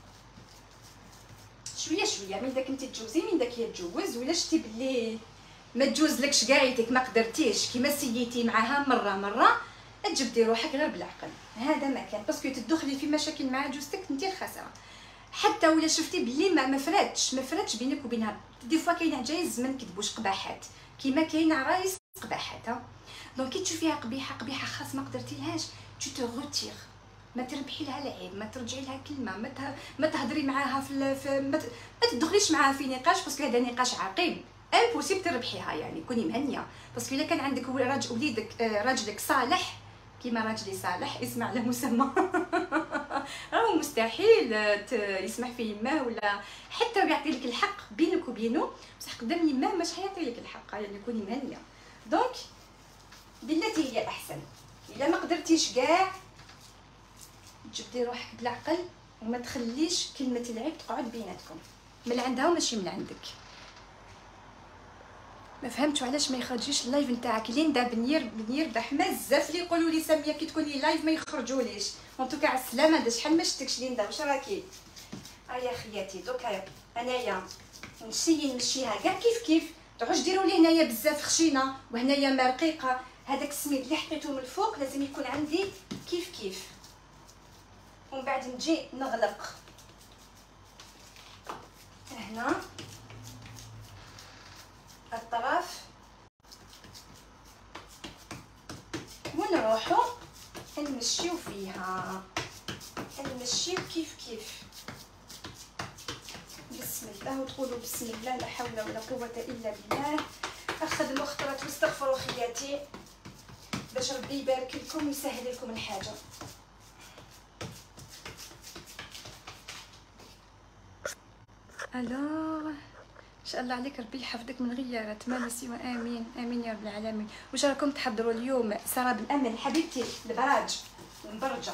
شويه شويه. من داك انت تجوزي من داك هي تجوز، ولا شتي بلي ما تجوزلكش كاعيتك ما قدرتيش كيما سيتي معاها مره مره، تجبدي روحك غير بالعقل. هذا ما كان باسكو تدخلي في مشاكل مع عجوزتك انت الخساره. حتى ولا شفتي بلي ما مفراتش ما فراتش بينك وبينها. دي فوا كاين عجايز ما نكذبوش قباحات، كيما كاين عرايس قباحات. دونك كي تشوفيها قبيحه قبيحه خاص ما قدرتيلهاش تو تو روتير، ما تربحي لها العيب، ما ترجعي لها كلمه، ما ته... ما تهضري معاها في, في... ما, ت... ما تدخليش معاها في نقاش، باسكو هذا نقاش عقيم امبوسيبل تربحيها. يعني كوني مهنيه، باسكو الا كان عندك راجل وليدك راجلك صالح كيما راجلي صالح اسمع له مسمى راهو مستحيل يسمح في يماه ولا حتى يعطي لك الحق بينك وبينه، بصح قدام يماه مش حيعطي لك الحق. يعني كوني مهنيه. دونك بالتي هي احسن. الا ما قدرتيش كاع تجبدي روحك بالعقل وما تخليش كلمه العيب تقعد بيناتكم، من عندها وماشي من عندك. ما فهمتش علاش ما يخرجيش اللايف نتاعك ليندا بنير بنير بحماس بزاف اللي يقولوا لي ساميه كي تكوني لايف ما يخرجوليش. انتو على السلامه، دا شحال ما شفتكش ليندا، واش راكي؟ ها يا خياتي دوكا انايا نمشي نمشيها كاع كيف كيف. تعوش ديروا لي هنايا بزاف خشينه وهنايا ما رقيقه. هذاك السميد اللي حطيته من الفوق لازم يكون عندي كيف كيف، ومن بعد نجي نغلق هنا الطرف ونروحو نمشيو فيها، نمشيو كيف كيف. بسم الله وتقولوا بسم الله، لا حول ولا قوه الا بالله. اخذوا خطرات واستغفروا خياتي باش ربي يبارك لكم ويسهل لكم الحاجه. الو ان شاء الله عليك، ربي يحفظك من غيارات ما سوى امين امين يا رب العالمين. واش راكم تحضروا اليوم؟ سراب الامل حبيبتي البراج المبرجه.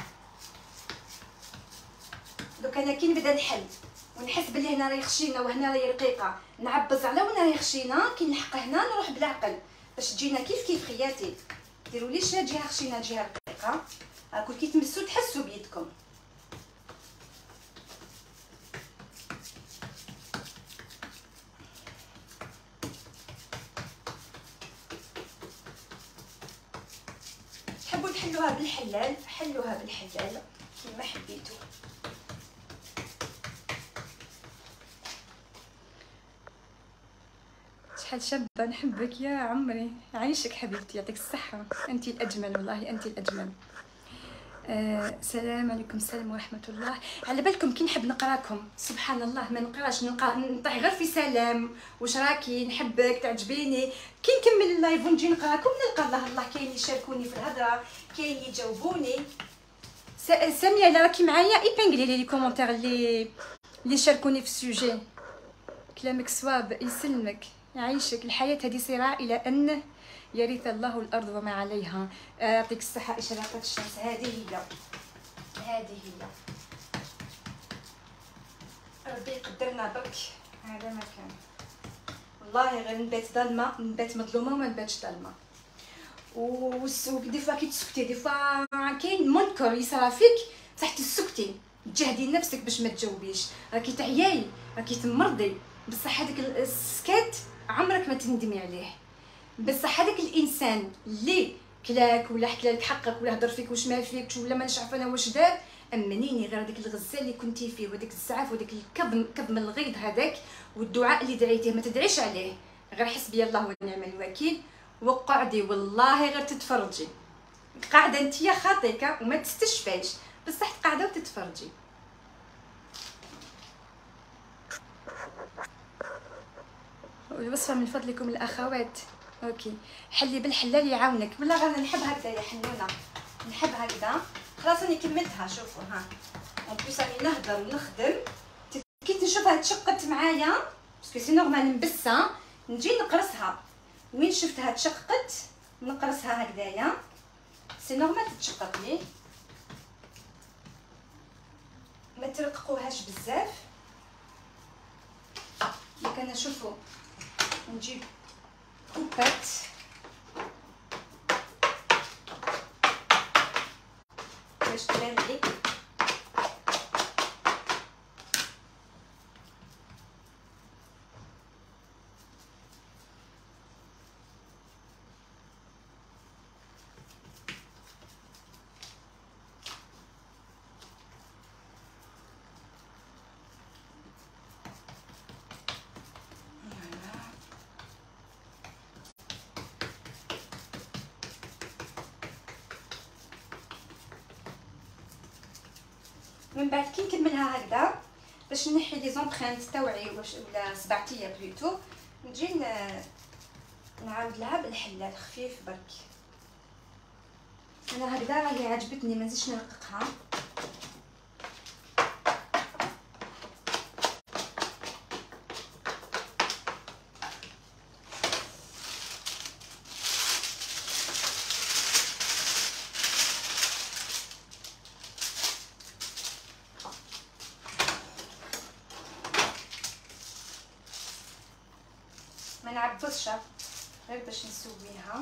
دوك انا كي نبدا نحل ونحس بلي هنا راهي خشينه وهنا راهي رقيقه، نعبز على وين راهي خشينه، كي نلحق هنا نروح بالعقل باش تجينا كيف كيف. خياتي ديروليش جهه خشينه جهه رقيقه، راكم كي تمسوا تحسوا بيدكم. تحبوا تحلوها بالحلال حلوها بالحلال كيما حبيتو. شحال شابه نحبك يا عمري، عايشك حبيبتي، يعطيك الصحه، انت الاجمل والله، انت الاجمل. آه، السلام عليكم السلام ورحمه الله. على بالكم كي نحب نقراكم سبحان الله ما نقراش، نلقى نطيح غير في سلام واش راكي نحبك تعجبيني. كي نكمل اللايف ونجي نقراكم نلقى الله الله كاين يشاركوني في الهضره، كاين يجاوبوني. ساميه الا راكي معايا ايبانغلي لي لي كومونتير اللي اللي شاركوني في السوجي. كلامك صواب يسلمك يعيشك. الحياه هذه صراع الى ان يرث الله الارض وما عليها. يعطيك الصحه اشراقه الشمس. هذه هي هذه هي ربي يقدرنا برك. هذا ما كان والله غير نبات ظلمه نبات مظلومه وما نباتش ظلمه. والسوق دي فوا كي تسكتي دي فوا كاين منكر يصرا فيك بصح تسكتي تجهدي نفسك باش ما تجاوبيش، راكي تعياي راكي تمرضي، بصح هذاك السكات عمرك ما تندمي عليه. بصح هذاك الانسان اللي كلاك ولا حكى لك حقك ولا هضر فيك واش ما فيكش ولا ما نعرف انا واش دار، امنيني غير هذاك الغزال اللي كنتي فيه وداك الزعف وداك الكظم كظم الغيظ هذاك والدعاء اللي دعيتيه ما تدعيش عليه، غير حسبي الله ونعم الوكيل وقعدي والله غير تتفرجي. قاعده انتيا خاطيكه وما تستشفاش بصح قاعده وتتفرجي. الوصفه من فضلكم الاخوات. اوكي حلي بالحلال يعاونك. والله غير نحب هكذا يا حنونه، نحب هكذا. خلاص راني كملتها. شوفوا ها اون بليس راني نهضر ونخدم كي نشوفها تشقت معايا باسكو سي نورمال نبسها نجي نقرصها. وين شفتها تشقت نقرصها هكذايا سي نورمال تتشقق لي. ما ترققوهاش بزاف. دونك انا شوفوا نجيب كوبات باش تبان لي. من بعد كي نكملها هكذا باش نحي لي زونبرينت تاوعي ولا سبعتيه بلوتو، نجي نعاود لها بالحلال خفيف برك. انا هكذا راهي عجبتني، ما نزيدش نرققها. ما نعبصش غير باش نسويها.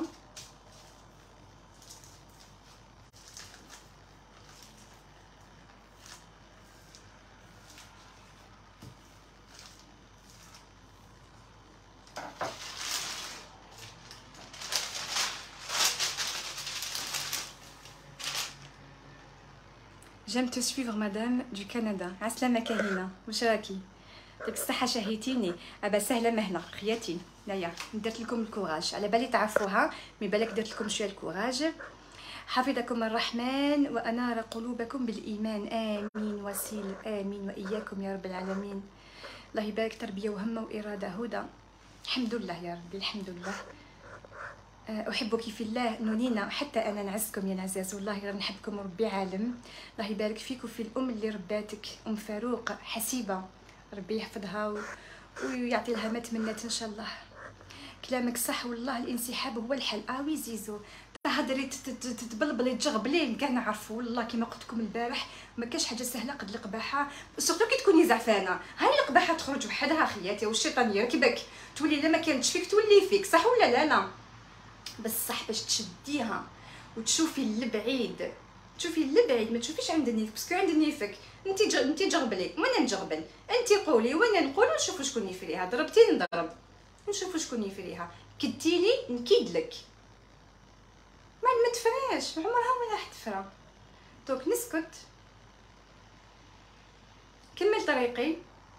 J'aime te suivre madame du Canada. عسلامة كهينة، واش راكي؟ ديك الصحة شهيتيني. ابا سهلة مهلة خياتي. نايا درت لكم الكوراج، على بالي تعرفوها مي بالك درت لكم شوية الكوراج. حفظكم الرحمن وانار قلوبكم بالايمان، امين وسيل، امين واياكم يا رب العالمين. الله يبارك، تربية وهمة واراده هدى. الحمد لله يا ربي، الحمد لله. احبك في الله نونينا، حتى انا نعزكم يا نعزاز، والله غير نحبكم ربي عالم. الله يبارك فيكم في الام اللي رباتك، ام فاروق حسيبه، ربي يحفظها ويعطي لها ما تمنات ان شاء الله. كلامك صح والله، الانسحاب هو الحل. اوي زيزو تهضري تتبلبلي تجغبلي كاع نعرفوا والله. كيما قلت لكم البارح ما كاش حاجه سهله قد القباحه، سورتو كي تكوني زعفانه. هاي القباحه تخرج وحدها خياتي، والشيطانيه كيبك تولي لا ما كانتش فيك تولي فيك، صح ولا لا؟ لا بصح باش تشديها وتشوفي لبعيد، تشوفي لبعيد ما تشوفيش عند نيفك، باسكو عند نيفك انت جغ... انت جغبلي وانا نجغبل، انت قولي وانا نقول، نشوفوا شكون يفريها، ضربتيني نضرب، نشوفوا شكون يفريها، كدتيلي نكيد لك. ما ما تفراش عمرها ما راح تفرى. دوك نسكت، كمل طريقي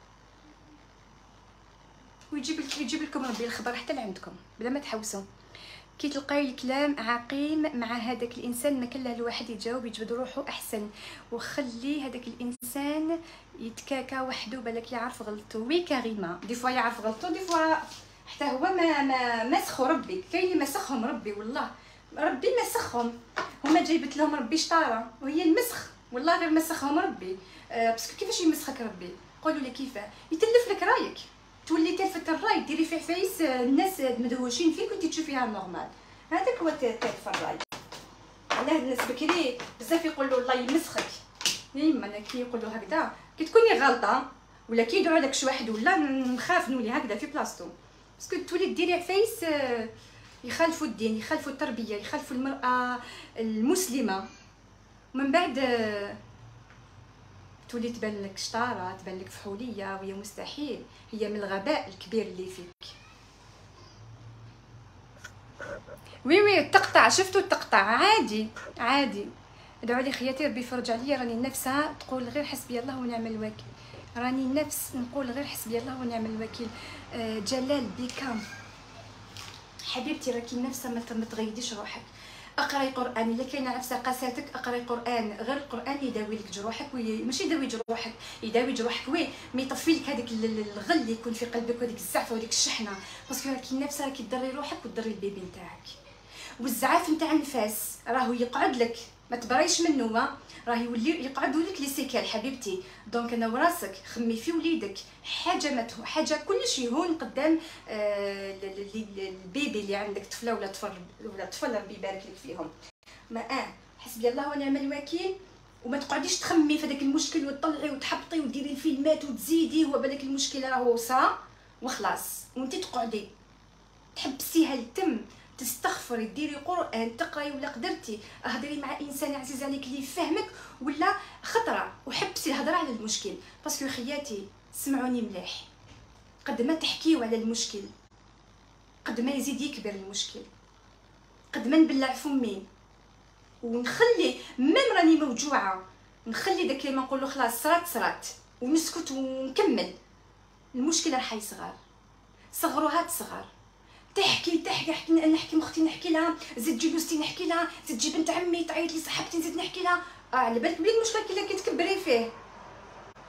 ويجيب لك يجيب لكم ربي الخبر حتى لعندكم بلا ما تحوسوا. كي تلقاي الكلام عقيم مع هذاك الانسان ما كان له الواحد يجاوب، يجبد روحه احسن، وخلي هذاك الانسان يتكاكا وحده بالك يعرف غلطو. وي كريمه دي فوا يعرف غلطو، دي فوا حتى هو ما ما مسخو ربي. كاين اللي مسخهم ربي، والله ربي مسخهم، هما جايبت لهم ربي شطاره وهي المسخ، والله غير مسخهم ربي. أه باسكو كيفاش يمسخك ربي؟ قولوا لي كيفاه يتلف لك رايك، تولي تلفت الراي، ديري فيه عفايس الناس مدهوشين فيك وانت تشوفيها نورمال. هذاك هو تلف الراي. علاه الناس بكري بزاف يقولوا الله يمسخك، يما انا كي يقولوا هكذا كي تكوني غلطه ولا كي يدعوا لك شي واحد ولا نخاف نولي هكذا في بلاصتو، باسكو تولي ديري عفايس يخالفوا الدين، يخالفوا التربيه، يخالفوا المراه المسلمه، ومن بعد تولي تبان لك شطاره، تبان لك فحوليه، وهي مستحيل، هي من الغباء الكبير اللي فيك. وي وي تقطع، شفتوا تقطع عادي عادي. ادعوا لي خياتي ربي يفرج عليا، راني نفسها تقول غير حسبي الله ونعم الوكيل، راني نفس نقول غير حسبي الله ونعم الوكيل. آه جلال بيكام حبيبتي راكي نفسها ما تغيديش روحك، اقراي قران، الا كاينه نفسها قاساتك اقراي قران، غير القران يداوي لك جروحك، وي... ماشي يداوي جروحك، يداوي جروحك وي مي يطفي لك هذاك الغل اللي يكون في قلبك وديك الزعفه وديك الشحنه، باسكو راكي نفسها راكي تضري روحك وتضري البيبي نتاعك. والزعاف نتاع النفاس راهو يقعد لك، ما تبريش منه، راه يولي يقعدوا لك لي سيكال حبيبتي. دونك انا وراسك خمي في وليدك، حاجه ما حاجه كلشي يهون قدام آه البيبي اللي عندك، طفله ولا طفل ولا طفل ربي يبارك لك فيهم. ما اه حسبي الله ونعم الوكيل، وما تقعديش تخمي في هذاك المشكل وتطلعي وتحبطي وديري الفيلمات وتزيدي، هو بالك المشكل راهو صا وخلاص، وانت تقعدي تحبسيها التم، تستغفري، ديري قران، تقراي ولا قدرتي اهضري مع انسان عزيز عليك اللي يفهمك، ولا خطره وحبسي الهضره على المشكل. باسكو خياتي سمعوني مليح، قد ما تحكيو على المشكل قد ما يزيد يكبر المشكل، قد ما نبلع فمي ونخلي ميم راني موجوعه نخلي داك اللي ما نقولو خلاص صرات صرات ونسكت ونكمل، المشكل راح يصغر، صغروها تصغر، تحكي تحكي حكي نحكي مختي نحكي لها، زيد تجي لوستي نحكي لها، زيد تجي بنت عمي تعيط لي صاحبتي نزيد نحكي لها. اه على بالك بلي المشكل كي تكبري فيه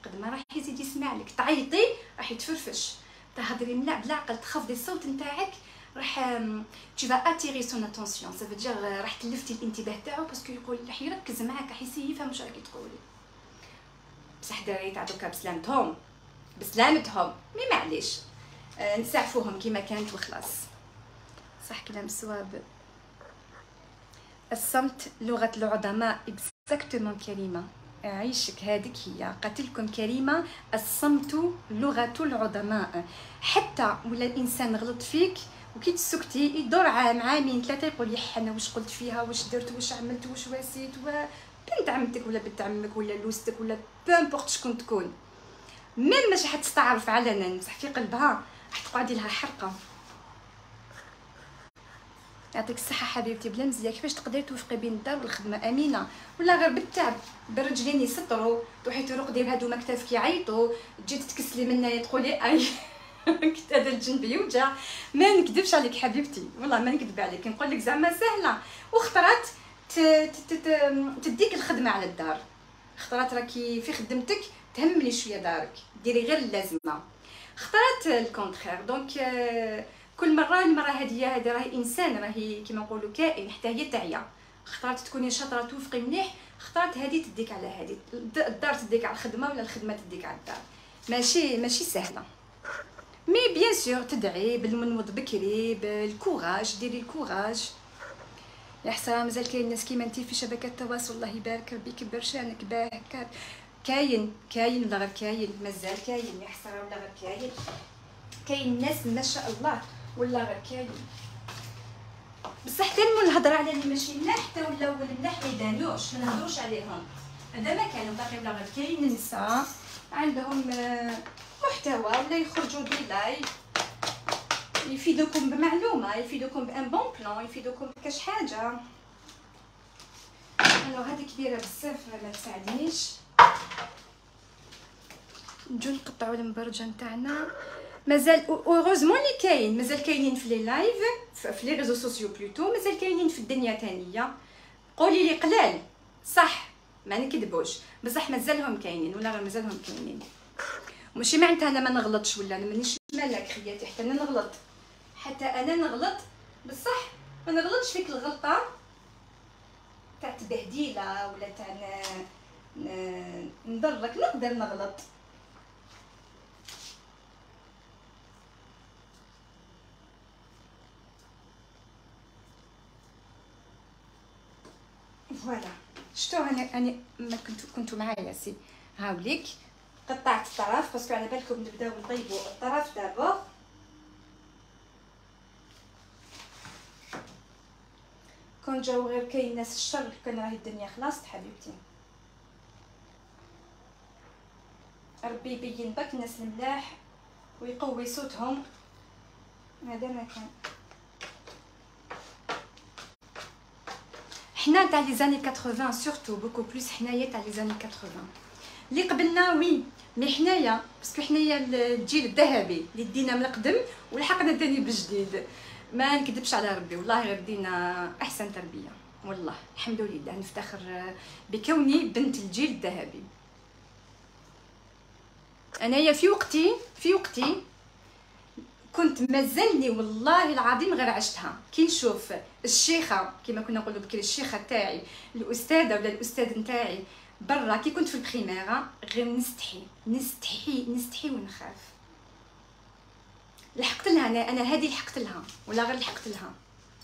قد ما راح يزيد يسمع لك. تعيطي راح يتفرفش، تهضري من بالعقل، تخفضي الصوت نتاعك، راح تي فا اتيري سون اتونسيون، سا فدير راح تلفتي الانتباه تاعو، باسكو يقول راح يركز معاك، راح يفهم واش راكي تقولي. بصح دراري تاع دوكا بسلامتهم بسلامتهم مي معليش، أه نسعفوهم كيما كانت وخلاص. صح كلام صواب. الصمت لغة العظماء، اكزاكتومون كريمة، عيشك هذيك هي، قاتلكم كريمة، الصمت لغة العظماء. حتى ولا الانسان غلط فيك وكي تسكتي يدور عام عامين ثلاثه يقول يح انا واش قلت فيها، واش درت، واش عملت، واش واسيت، و بنت عمتك ولا بنت عمك ولا لوستك ولا بامبورط شكون تكون، ميم ماشي حتستعرف علنا بصح في قلبها راح تقعدي لها حرقه. يعطيك الصحه حبيبتي بلا مزيه. كيفاش تقدري توفقي بين الدار والخدمه؟ امينه ولا غير بالتعب، بالرجلين يسطروا، تروحي ترقدي بهادو مكتفك يعيطوا، تجي تتكسلي منايا تقولي اي كنت هذا الجنب يوجع. ما نكذبش عليك حبيبتي، والله ما نكذب عليك، نقول لك زعما سهله، وخطرات تديك الخدمه على الدار، خطرات راكي في خدمتك تهمني شويه دارك، ديري غير اللازمه، خطرات الكونترير. دونك كل مره المره هذه هذه راهي انسان، راهي كيما نقولوا كائن، حتى هي تعيا، خطرات تكوني شاطره توفقي مليح، خطرات هذه تديك على هذه، الدار تديك على الخدمه ولا الخدمه تديك على الدار، ماشي ماشي سهله. مي بيان سور تدعي بالمنوض بكري، بالكوراج، ديري الكوراج. يا حسرا مازال كاين ناس كيما انتي في شبكات التواصل، الله يبارك ربي يكبر شانك. باه كاين كاين ولا غير كاين، مازال كاين يا حسرا ولا غير كاين، كاين ناس ما شاء الله ولا غير كاين. بصح حتى الهضره على اللي ماشي ملاح حتى ولاو الملاح ما يبانوش، ما نهضروش عليهم، هذا ما كانوا باقي ولا غير كاين نساء عندهم محتوى ولا يخرجوا بلايف يفيدوكم بمعلومه، يفيدوكم بان بون بلان، يفيدوكم بكاش حاجه. الو هذه كبيره بزاف ما تساعدنيش. نجو نقطعوا المبرجه نتاعنا، مازال اوغوزمون اللي كاين، مازال كاينين في لي لايف في لي ريزو سوسيو بلوتو، مازال كاينين في الدنيا ثانيه. قولي لي قلال صح ما نكذبوش، بصح مازالهم كاينين ولا غير مازالهم كاينين. ماشي معناتها انا ما نغلطش ولا انا مانيش مالك خياتي، حتى انا نغلط، حتى انا نغلط، بصح ما نغلطش فيك الغلطه تاع تبهديله ولا تاع نضرك، نقدر نغلط. فوالا شتو انا انا ما كنتو كنتو معايا سي هاوليك قطعت الطرف باسكو على بالكم نبداو نطيبوا الطرف دابا. كون جاو غير كاين ناس الشر كان راهي الدنيا خلاص حبيبتي. ربي يبين بك الناس الملاح ويقوي صوتهم، هذا ما كان. حنا تاع لي زاني ثمانين سورتو بوكو بلوس، حنايا تاع لي زاني ثمانين اللي قبلنا وي، مي حنايا باسكو حنايا الجيل الذهبي اللي دينا من القدم ولحقنا تاني بالجديد، ما نكذبش على ربي والله غير دينا احسن تربيه، والله الحمد لله نفتخر بكوني بنت الجيل الذهبي. انايا في وقتي في وقتي كنت مازالني والله العظيم غير عشتها، كي نشوف الشيخه كيما كنا نقولوا بكري الشيخه تاعي الاستاذه ولا الاستاذ نتاعي برا كي كنت في البريميره غير نستحي نستحي نستحي ونخاف. لحقت لها انا انا هذه لحقت لها ولا غير لحقت لها.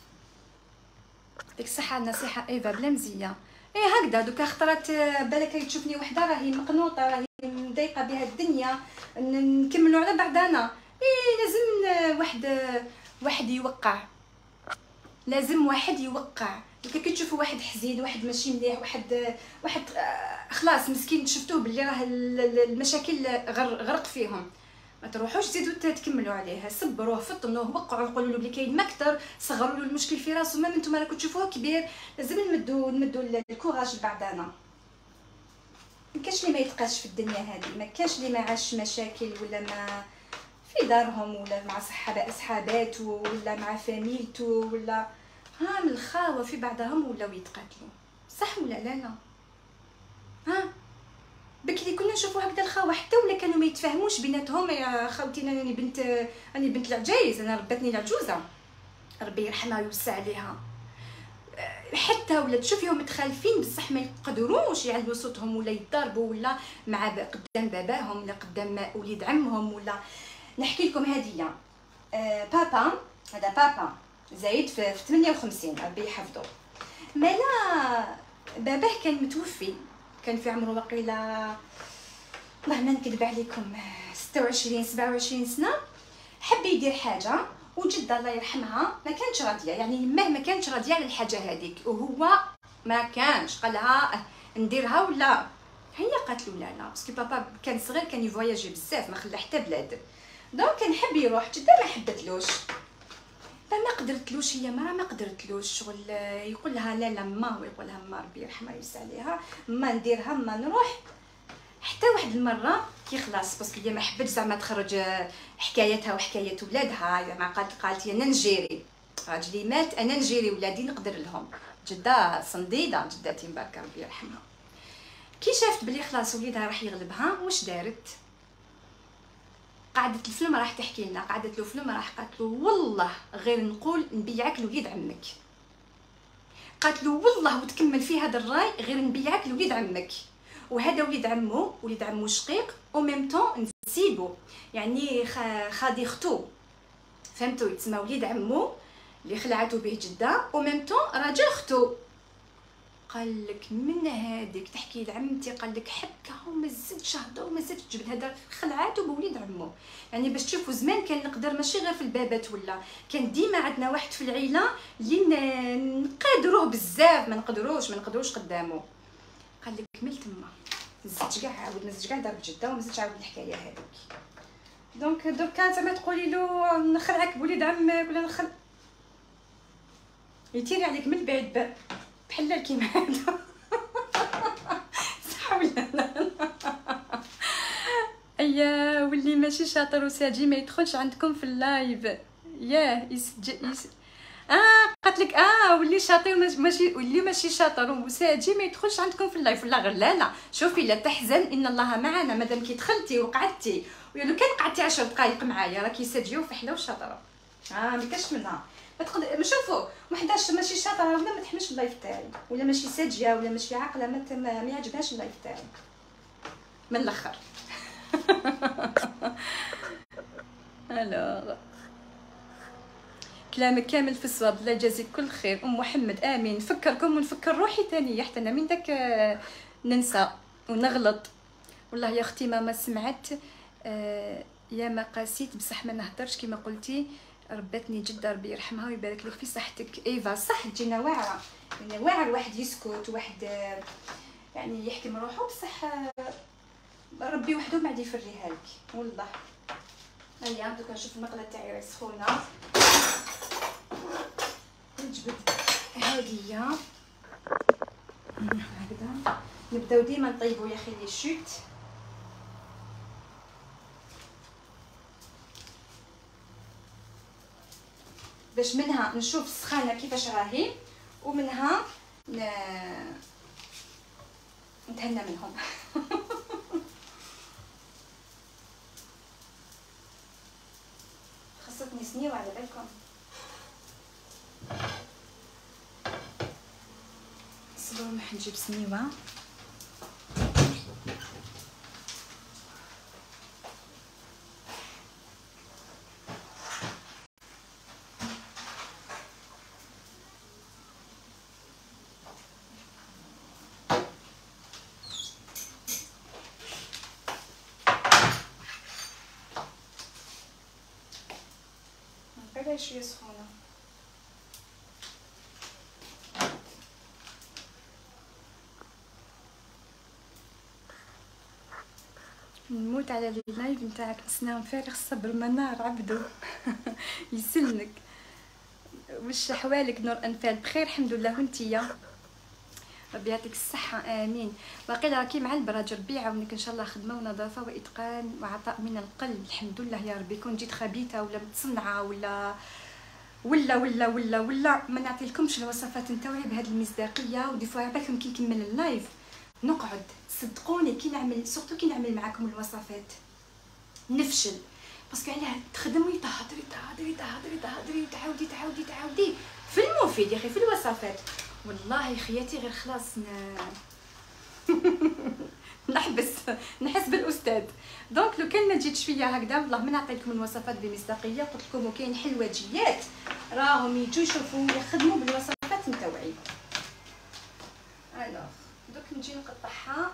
ديك الصحه النصيحه ايفا بلا مزيه. اي هكذا دوكا خطرات بالك تشوفني وحده راهي مقنوطه راهي مضايقه بها الدنيا نكملوا على بعضنا، اي لازم واحد واحد يوقع، لازم واحد يوقع. دوكا كي تشوفوا واحد حزين واحد ماشي مليح واحد واحد خلاص مسكين شفتوه باللي راه المشاكل غرق فيهم، ما تروحوش تزيدوا تكملوا عليه، صبروه فطنوه وقعوا قولوا له بلي كاين ما اكثر، صغروا له المشكل في راسه، ما نتوما راكم تشوفوه كبير، لازم نمدوا نمدوا الكوراج لبعضنا. ما كاش اللي ما يتقاش في الدنيا هذه، ما كاش اللي ما عاش مشاكل ولا ما في دارهم ولا مع صحابه اصحاباته ولا مع فاميلته ولا ها من الخاوه في بعضهم ولاو يتقاتلوا، صح ولا لا لا؟ ها بكري كنا نشوفوا هكذا الخاوه حتى ولا كانوا ما يتفاهموش بيناتهم. يا خاوتي انا راني بنت راني بنت العجايز، انا رباتني العجوزه ربي يرحمها ويوسع عليها، حتى ولا تشوفيهم متخالفين بصح ما يقدروش يعلوا صوتهم ولا يضربوا ولا مع قدام باباهم ولا قدام وليد عمهم. ولا نحكي لكم هديه، آه بابا هذا بابا زايد في ثمانية وخمسين ربي يحفظه، مالا باباه كان متوفي، كان في عمره وقيله والله ما نكذب عليكم ستة وعشرين سبعة وعشرين سنه. حب يدير حاجه وجده الله يرحمها ما كانتش راضيه، يعني ماه ما كانتش راضيه على الحاجه هذيك وهو ما كانش، قال لها نديرها ولا هي قالت له لا لا، باسكو بابا كان صغير كان يفواياجي بزاف ما خلى حتى بلاد، دونك كان حب يروح جده ما حبتلوش، فما قدرتلوش هي مرا ما قدرتلوش شغل يقول لها لا لا ما، ويقول لها ما ربي يرحمها ويوسع عليها ما نديرها ما نروح. حتى واحد المره كي خلاص باسكو هي ما حبتش زعما تخرج حكايتها وحكايه ولادها، زعما قالت قالت انا نجيري راجلي مات انا نجيري ولادي نقدر لهم، جده صنديده جداتي مباركه ربي يرحمها. كي شافت بلي خلاص وليدها راح يغلبها واش دارت؟ قعدت الفيلم راح تحكي لنا، قعدت له فيلم راح قالت له والله غير نقول نبيعك لوليد عمك، قالت له والله وتكمل في هذا الراي غير نبيعك لوليد عمك، وهذا وليد عمو وليد عمو شقيق او ميم طون نسيبو يعني خادي ختو، فهمتوا يتسمى وليد عمو اللي خلعته به جده او ميم طون راجل ختو. قال لك من هذيك تحكي لعمتي قال لك حكا وما زدتش هضر وما زدتش جبد هذا خلعته بوليد عمو، يعني باش تشوفوا زمان كان نقدر ماشي غير في البابات ولا كان ديما عندنا واحد في العيله اللي نقدروه بزاف ما نقدروش ما نقدروش قدامه. قال لك مل تما زدت كاع عاود ما زدتش كاع ضرب جده وما زدتش عاود الحكايه هذيك. دونك دركا زعما تقولي له نخلعك بوليد عمك ولا نخل يتيري عليك من بعيد بحال كيما هذا صح ولا لا؟ ايا واللي ماشي شاطر وساجي ما يدخلش عندكم في اللايف ياه يسج... يس... اه قالت لك اه واللي شاطر ماشي واللي ماشي شاطر وساجي ما يدخلش عندكم في اللايف ولا غير لا لا. شوفي لا تحزن ان الله معنا، مادام كي دخلتي وقعدتي ولو كان قعدتي عشر دقائق معايا راكي ساجيه وفحله وشاطره، اه ما كاش منها ما تقدر شوفوا وحداش ماشي شاطره ولا ما تحملش اللايف تاعي ولا ماشي ساجيه ولا ماشي عاقله ما, ما يعجبهاش اللايف تاعي من الاخر. الو كلامك كامل في الصواب الله يجازيك كل خير ام محمد امين. نفكركم ونفكر روحي ثاني حتى انا من داك ننسى ونغلط والله يا اختي ماما سمعت آه يا ما قاسيت بصح ما نهضرش كما قلتي ربتني جده ربي يرحمها ويبارك لك في صحتك. ايفا صح تجينا واعره يعني واعر الواحد يسكت واحد يعني يحكي من روحه بصح ربي وحده ما عاد يفريها لك والله. هيا دوكا نشوف المقله تاعي راهي سخونه نجبد هاديه هكذا نبداو ديما نطيبوا يا اخي لي شوت باش منها نشوف السخانه كيفاش راهي ومنها ن... نتهنى منهم. خصتني سنيوه على بالكم صبروا راح نجيب سنيوه شويه سخونه. نموت على اللايف نتاعك نسناو فارغ الصبر منار عبدو. يسلمك وش احوالك نور انفال؟ بخير الحمد لله وانتيا ربي يعطيك الصحه امين. واقيلا راكي مع البراج ربي يعاونك ان شاء الله خدمه ونظافه واتقان وعطاء من القلب الحمد لله يا ربي. كون جيت خبيثه ولا متصنعه ولا ولا ولا ولا ولا ما نعطيلكمش الوصفات نتاوعي بهذه المصداقيه ودي فوا بالكم كي نكمل اللايف نقعد صدقوني كي نعمل سورتو كي نعمل معاكم الوصفات نفشل، باسكو علاه تخدمي تهضري تهضري تهضري تهضري وتعاودي تعاودي تعاودي في المفيد يا اخي في الوصفات. والله خياتي غير خلاص ن... نحبس نحس بالاستاذ. دونك لو كان ما جيتش فيا هكذا والله ما نعطيكم الوصفات بمصداقيه. قلت لكم وكاين حلوجيات راهم يجوا يشوفوا يخدموا بالوصفات نتاوعي. الوغ دوك نجي نقطعها.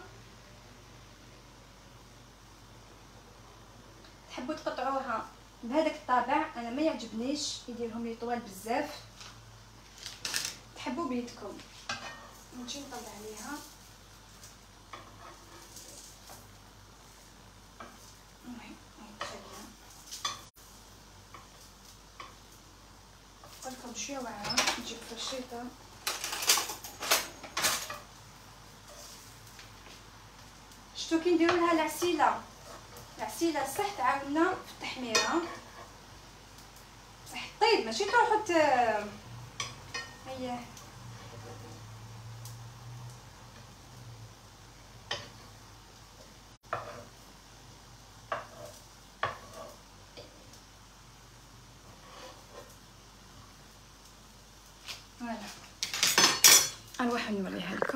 تحبوا تقطعوها بهذاك الطابع، انا ما يعجبنيش يديرهم لي طوال بزاف، تحبوا بيدكم. نجي نطلع عليها قلتلكم شويه واعره. نجيب فرشيطه شتو كي نديروا لها العسيله. العسيله صح تعاوننا في التحميره، صح طيب ماشي تروحوا ت هيا فوالا. نروح نوريها لكم.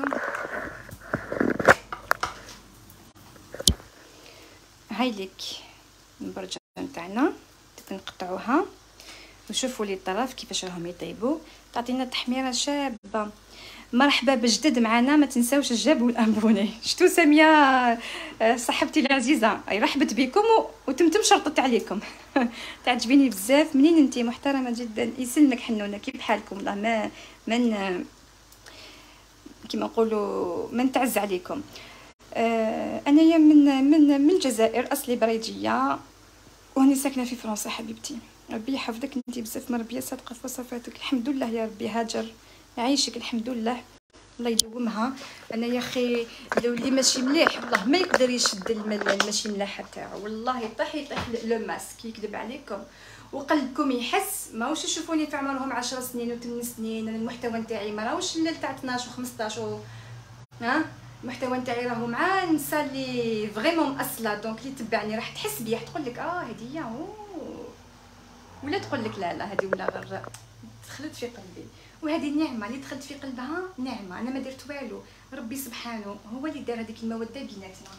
هاي ليك البرجه نتاعنا نقطعوها وشوفوا لي الطرف كيفاش راهم يطيبوا. تعطينا تحميره شابه. مرحبا بجدد معنا، ما تنساوش الجاب والابوني. شتو ساميه صاحبتي العزيزه رحبت بكم وتمتم شرطت عليكم. تعجبيني بزاف. منين انتي؟ محترمه جدا. يسلمك حنونه. كيف حالكم؟ والله ما من كيما نقولوا ما نتعز عليكم. آه انايا من من من الجزائر، اصلي بريجيه وهني ساكنه في فرنسا. حبيبتي ربي يحفظك، انتي بزاف مربيه صادقه في وصفاتك. الحمد لله يا ربي. هاجر يعيشك. الحمد لله الله يدومها. انا يا اخي لو اللي ماشي مليح والله ما يقدر يشد الماشي ملاحه تاعو، والله يطيح يطيح لو ماسك يكذب عليكم وقلبكم يحس. ماوش يشوفوني في عمرهم عشر سنين وثمان سنين. انا المحتوى نتاعي ما راهوش تاع اثناش وخمسطاش و... ها المحتوى نتاعي راهو مع النساء اللي فريمون مأصله. دونك اللي تبعني راح تحس بيا تقول لك اه هديه اوه، ولا تقول لك لا لا هذه ولا غير دخلت في قلبي. وهذه النعمه اللي دخلت في قلبها نعمه. انا ما درت والو، ربي سبحانه هو اللي دار هذيك الموده بيناتنا.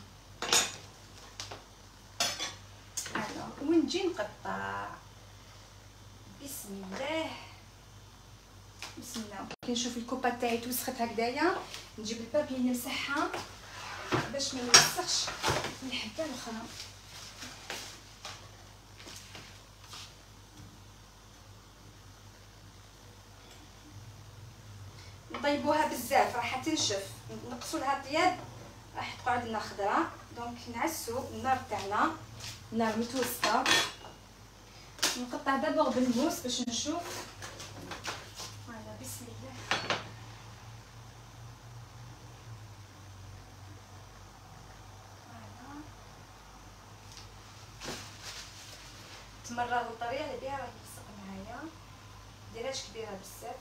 الو ونجي نقطع. بسم الله بسم الله. كي نشوف الكوبا تاعي توسخت هكذايا نجيب البابي نمسحها باش ما يوسخش الحبه الاخرى. نطيبوها بزاف راح تنشف، نقصوا لها طياب راح تقعد لنا خضراء. دونك نعسوا النار تاعنا نار متوسطه. نقطع دابا بالموس باش نشوف. فوالا بسم الله. فوالا تمرغوا الطريقه اللي بها راه يلصق معايا. ديرهاش كبيره بزاف.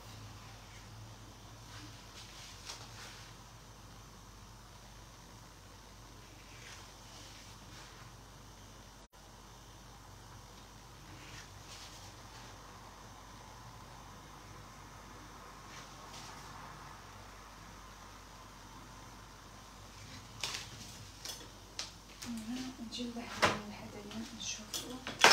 نجي لهنا هذايا نشوفو.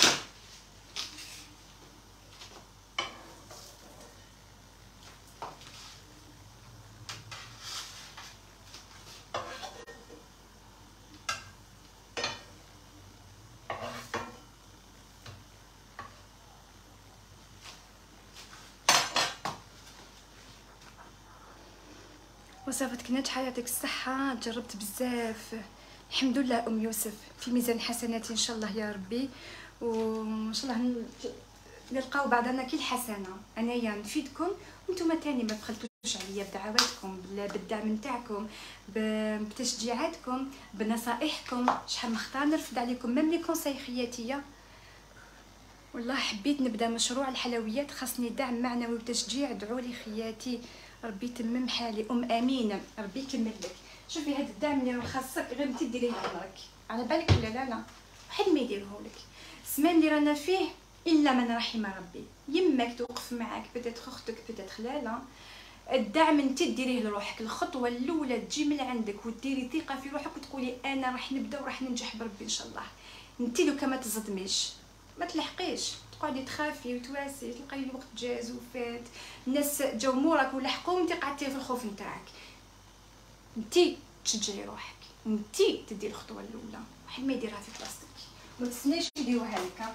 وصفتك ناجحه يعطيك الصحه. جربت بزاف الحمد لله. ام يوسف في ميزان حسناتي ان شاء الله يا ربي. وان شاء الله نلقاو بعضنا كي الحسنه. انايا نفيدكم وانتم تاني ما تبخلتوش عليا بدعواتكم بالدعم نتاعكم بتشجيعاتكم بنصائحكم. شحال مختار نرفد عليكم ميم لي كونساي خياتيه. والله حبيت نبدا مشروع الحلويات خاصني دعم معنوي وتشجيع. ادعوا لي خياتي ربي يتمم حالي. ام امينه ربي يكمل لك. شوفي هذا الدعم اللي راه خاصك غير انت ديريه عمرك، على بالك ولا لا؟ لا واحد ما يديرهولك. الزمان اللي رانا فيه الا من رحم ربي، يماك توقف معاك بدات اختك بدات خلاله. الدعم انت ديريه لروحك، الخطوه الاولى تجي من عندك وديري ثقه في روحك وتقولي انا راح نبدا وراح ننجح بربي ان شاء الله. انت لو كما تصدميش ما تلحقيش، تقعدي تخافي وتواسي، تلقاي الوقت جاز وفات، الناس جاو موراك ولحقوا وانت قعدتي في الخوف نتاعك. انت تشجعي روحك، انت تدي الخطوه الاولى، واحد ما يديرها في بلاصتك، ما تسنيش يديروها لك.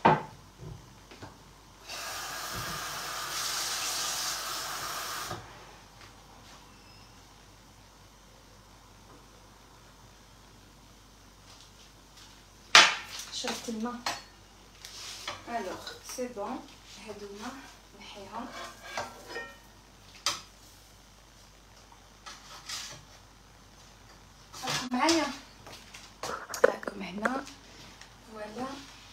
شربت الماء. الوغ سي بون، هادوما نحيهم. راكم معايا؟ راكم هنا فوالا.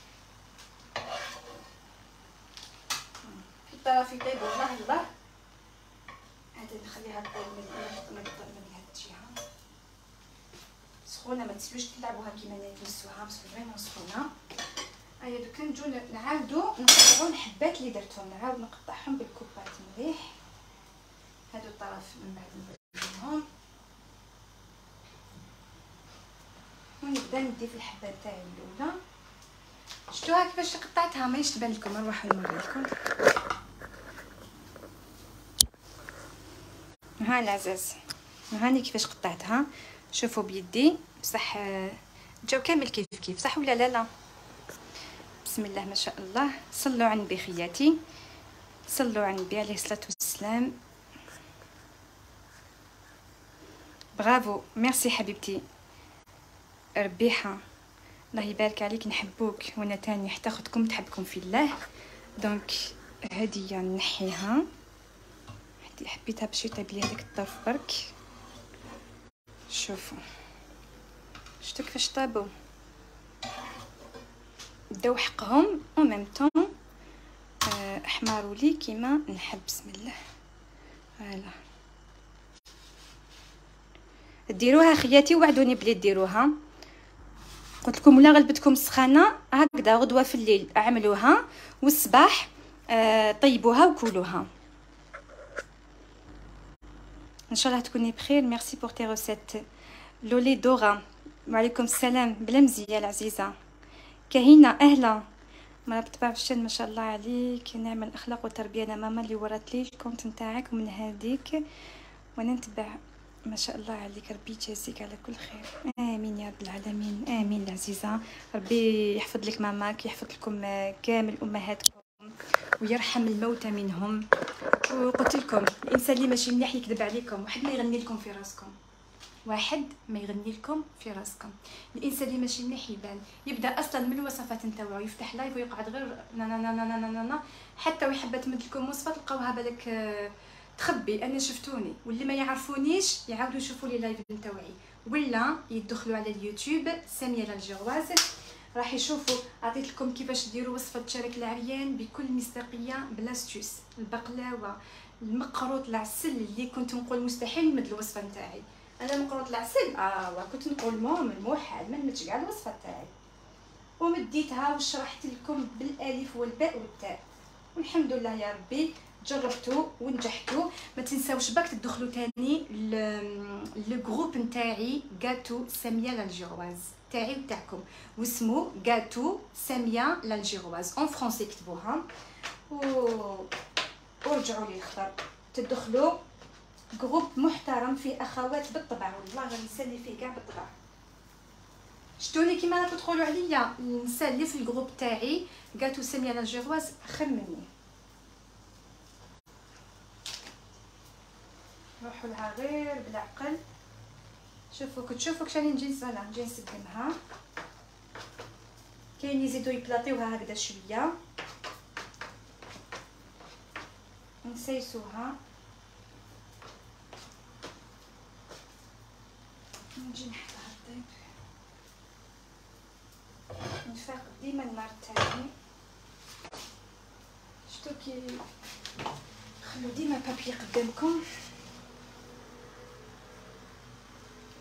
في الطرف يطيب والله الله. هادي نخليها طيب من من من هاد الجهه سخونه، ما تسويش تلعبوها كيما انا تمسوها باسكو فريمون سخونه. هيا دوكا نجو نعاودو نقطعو الحبات اللي درتهم، نعاود نقطعهم بالكوبات مليح. هادو الطرف من بعد نبدلهم ونبدا ندي في الحبه تاعي الاولى. شفتوها كيفاش قطعتها؟ ماهيش تبان لكم، نروح نوريكم. ها العزاز، هاني كيفاش قطعتها، شوفوا بيدي بصح جاو كامل كيف كيف، صح ولا لا؟ لا بسم الله ما شاء الله. صلوا على النبي خياتي، صلوا على النبي عليه الصلاه والسلام. برافو، ميرسي حبيبتي ربيحه، الله يبارك عليك، نحبوك وانا تاني حتى اختكم تحبكم في الله. دونك هديه نحيها، هدي حبيتها باش يطيب لي هذاك الطرف برك. شوفوا شفتوا كيفاش طابوا، داو حقهم او ميم طون احمروا لي كيما نحب. بسم الله. فوالا ديروها خياتي، وعدوني بلي ديروها. قلت لكم ولا غلبتكم السخانه هكذا غدوه في الليل اعملوها، والصباح آه طيبوها وكلوها ان شاء الله تكوني بخير. ميرسي بور تي روسيت. لولي دورا وعليكم السلام بلا مزيه العزيزه. كهينه اهلا، ما بتبع فشل ما شاء الله عليك، نعم الاخلاق والتربيه. انا ماما اللي ورات لي الكونت نتاعك ومن هذيك وانا نتبع، ما شاء الله عليك، ربي يجازيك على كل خير. امين يا رب العالمين، امين العزيزه. ربي يحفظ لك ماماك، يحفظ لكم كامل امهاتكم ويرحم الموتى منهم. وقلت لكم الانسان اللي ماشي مليح يكذب عليكم، واحد ما يغني لكم في راسكم، واحد ما يغني لكم في راسكم. الانسان اللي ماشي مليح يبان، يبدا اصلا من الوصفات نتاعو يفتح لايف ويقعد غير نا نا نا نا نا نا حتى ويحب تمد لكم وصفه تلقاوها بالك تخبي. انا شفتوني، واللي ما يعرفونيش يعاودوا يشوفوا لي لايف نتاوعي، ولا يدخلوا على اليوتيوب ساميه لالجيرواز راح يشوفوا. عطيت لكم كيفاش ديروا وصفه شارك العريان بكل مصداقيه بلاستوس. البقلاوه، المقروط، العسل اللي كنت نقول مستحيل نمد الوصفه نتاعي. انا مقروط العسل اه كنت نقول ماما الموحد ما نمدش كاع الوصفه تاعي، ومديتها وشرحت لكم بالالف والباء والتاء، والحمد لله يا ربي جربتوا ونجحتوا. ما تنساوش باك تدخلوا تاني لو جروب نتاعي غاتو ساميه لالجيرواز تاعي وتاعكم، واسمو غاتو ساميه لالجيرواز اون فرونسي كتبوها و ورجعوا لي الخطر. تدخلوا جروب محترم فيه اخوات بالطبع، والله غير نسالي فيه كاع بالطبع. شتوني كيما راكم تقولوا عليا النساء اللي في الجروب تاعي غاتو ساميه لالجيرواز خير مني. روحوا لها غير بالعقل. شوفوا كتشوفوا كش راني نجي نصنع، نجي نسقمها. كاين يزيدوا يبلاطيوها هكذا شويه، نسيسوها. نجي نحطها طيب، نفاق ديما النار تاعي. شتو كي خلو ديما بابي قدامكم.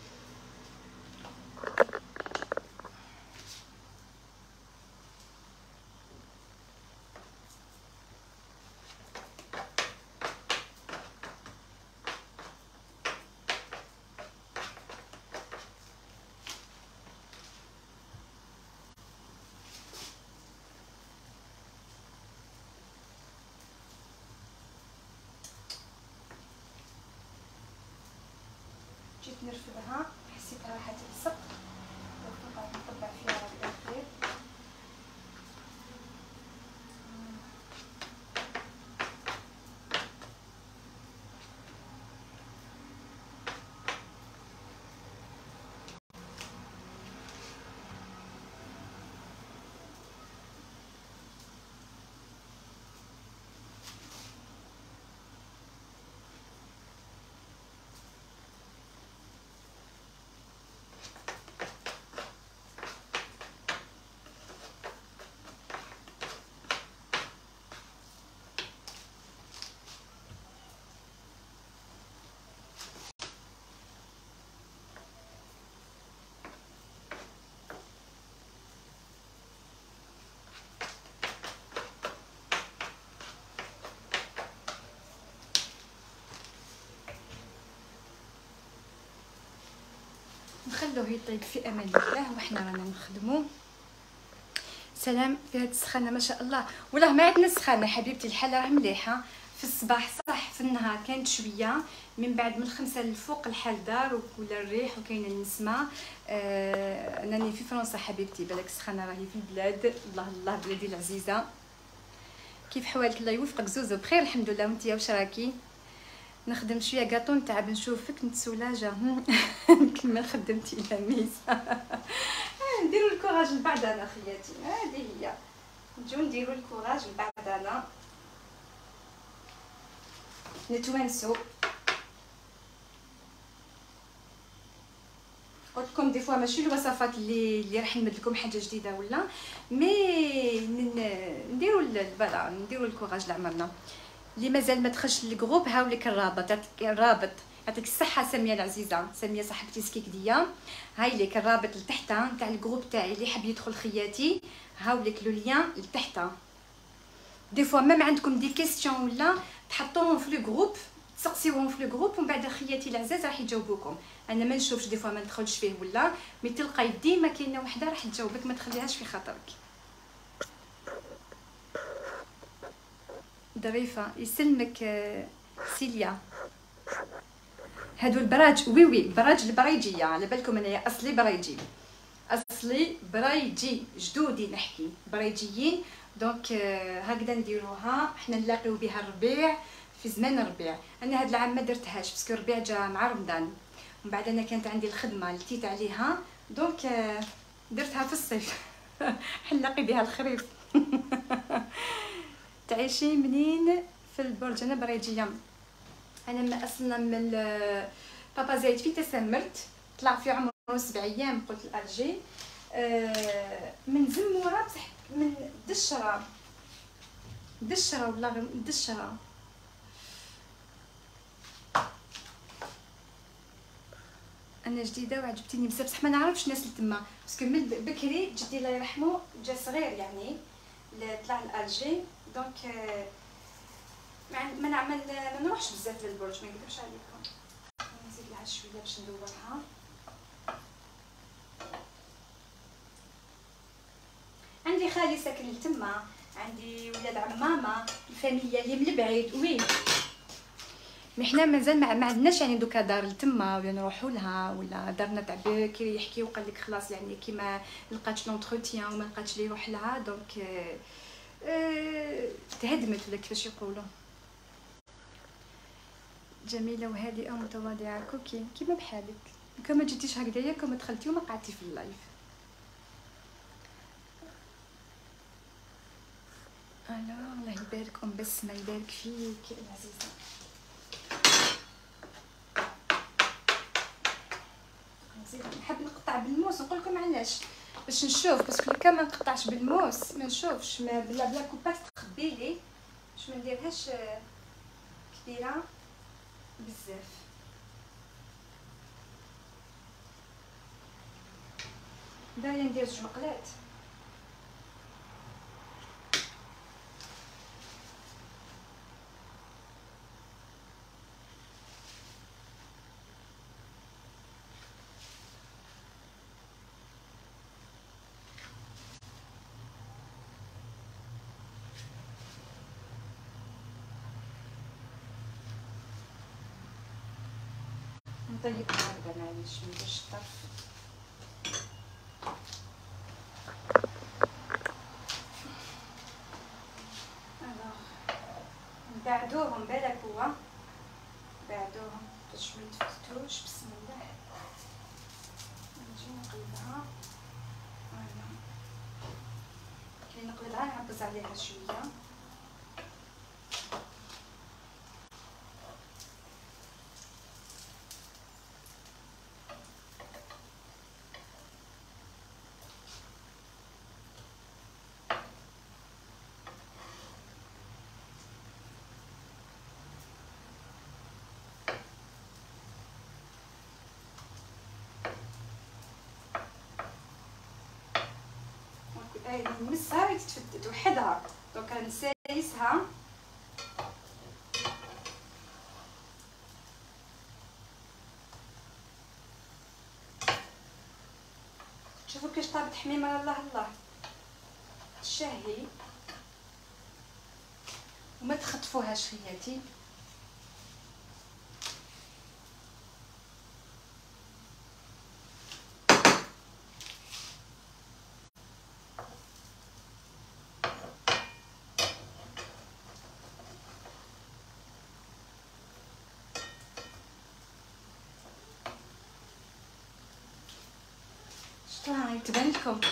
نرفدها، حسيتها راح تلصق دونك نبقى نطبع فيها هكذا خير. نخلوه يطيب في امان الله وحنا رانا نخدمو. سلام في هاد السخانه ما شاء الله. والله ما عندنا سخانه حبيبتي، الحاله راه مليحه. في الصباح صح في النهار كانت شويه، من بعد من الخمسة للفوق الحال دار ولا الريح وكاينه النسمه. آه انني في فرنسا حبيبتي، بالك السخانه راهي في البلاد. الله الله بلادي العزيزه، كيف حوالك؟ الله يوفقك. زوزو بخير الحمد لله. وانتيا واش راكي؟ نخدم شويه كاطو نتعب نشوفك نتسولاجه كيما خدمتي لميس نديروا الكوراج لبعضنا خياتي، هذه هي نجيو نديروا الكوراج لبعضنا نتوانسوا. قلت لكم دي فوا ماشي الوصفات اللي اللي راح نمد لكم حاجه جديده ولا مي نديروا البلا نديروا الكوراج لعمرنا. اللي مازال ما دخلش للجروب هاوليك الرابط، الرابط يعطيك الصحه ساميه العزيزه، ساميه صاحبتي سكيكديه. هاي ليك الرابط لتحت نتاع الجروب تاعي، اللي حاب يدخل خياتي هاوليك لو لين لتحت. دي فوا ميم عندكم دي كيسيون ولا تحطوهم في الجروب، تسقسيوهم في الجروب ومن بعد خياتي العزاز راح يجاوبوكم. انا ما نشوفش دي فوا ما ندخلش فيه ولا مي تلقاي ديما كاينه وحده راح تجاوبك، ما تخليهاش في خاطرك. ظريفه يسلمك سيليا. هادو البراج وي وي براج البريجيه، على بالكم انايا اصلي بريجي، اصلي بريجي جدودي نحكي بريجيين. دونك هكذا نديروها حنا نلاقيو بها الربيع في زمان الربيع. انا هاد العام ما درتهاش باسكو الربيع جا مع رمضان، ومن بعد انا كانت عندي الخدمه لتيت عليها دونك درتها في الصيف حنلاقي بها الخريف تعيشي منين؟ في البرج. انا بريجيه، انا من اصلا من بابا زايد في تسمرت، طلع في عمره سبع ايام قلت الالجي. أه من زموره بصح من دشره دشره والله دشره. انا جديده وعجبتيني بزاف بصح ما نعرفش الناس اللي تما باسكو من بكري جدي الله يرحمه جا صغير يعني طلع الالجي دونك أه ما نعمل ما نروحش بزاف للبرج، ما نكذبش عليكم. نزيد لها شويه باش ندورها. عندي خالي ساكن لتما، عندي ولاد عمامه الفاميليا اللي من البعيد وي. مي حنا مازال ما عندناش يعني دوكا دار لتما ولا نروحوا لها ولا دارنا تاع بكري يحكي وقال لك خلاص يعني كيما لقاتش لونتروتيان وما لقاتش لي يروح لها دونك أه أه تهدمت ولا كيفاش يقولوا. جميله وهادئه متواضعه كوكي كيما بحالك. كون ما جيتيش هكذايا كون ما دخلتي وما قعدتي في اللايف. الو الله يبارك ام بسمه يبارك فيك العزيزه. نحب نقطع بالموس نقول لكم علاش باش نشوف باسكو كان ما نقطعش بالموس ما نشوفش ما بلا بلا كوباس تخبي لي باش ما نديرهاش كبيره بزاف. دايره ندير جوج مقلات. نطيبها هكذا هكذا معليش منديرش الطرف. نبعدوهم بالك هو نبعدوهم باش ما يتفتوش. بسم الله نجي نقلبها. فوالا كي نقلبها نعبز عليها شويه. نمسها تتفتت وحدها. دونك نسايسها شوفوا كيفاش طابت حميمه. الله الله تشهي وما تخطفوهاش خياتي. شطرا تبان لكم.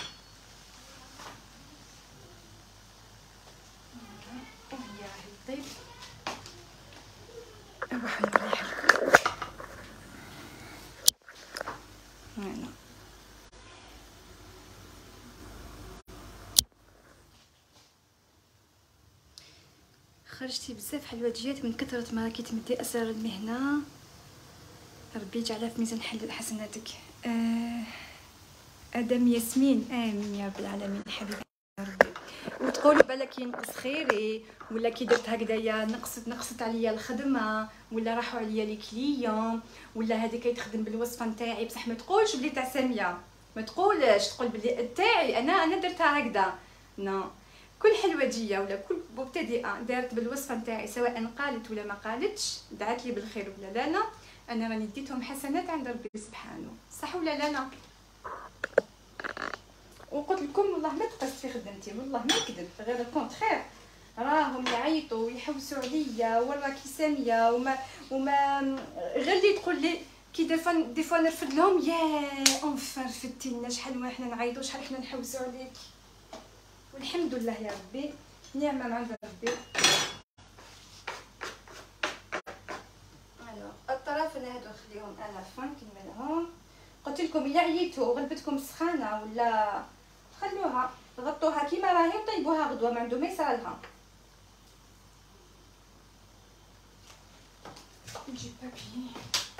وهي راهي طيب نروحو نريح لكم. فوالا خرجتي بزاف حلويات من كثرة ما راكي تمدي اسرار المهنة. ربي يجعلها في ميزان حسناتك. آه ادم ياسمين امين يا رب العالمين حبيبي يا ربي. وتقولي بالك ينقص خيري ولا كي درت هكذايا نقصت نقصت عليا الخدمه ولا راحوا عليا لي كليون ولا هذيك كيتخدم بالوصفه نتاعي. بصح ما تقولش بلي تاع ساميه، ما تقولش تقول بلي تاعي انا انا درتها هكذا. نو كل حلوجيه ولا كل مبتدئه دارت بالوصفه نتاعي سواء قالت ولا ما قالتش دعات لي بالخير ولا لا لا انا راني ديتهم حسنات عند ربي سبحانه. صح ولا لا لا؟ وقلت لكم والله ما تقصت في خدمتي والله ما كذب غير الكونتخير. راهم يعيطوا ويحوسوا عليا وراكي ساميه وما وما غير اللي تقول لي كي ديفا ديفا نرفد لهم يا اونفا رفدتي لنا شحال ما حنا نعيطوا شحال حنا نحوسوا عليك. والحمد لله يا ربي نعمه من عند ربي. الو الطرف انا هادو نخليهم انا فان كنملهم. قلت لكم الا عييتوا وغلبتكم السخانه ولا خلوها غطوها كيما راهي وطيبوها غدوه ما عنده ما يصرالها. نجيب بابي.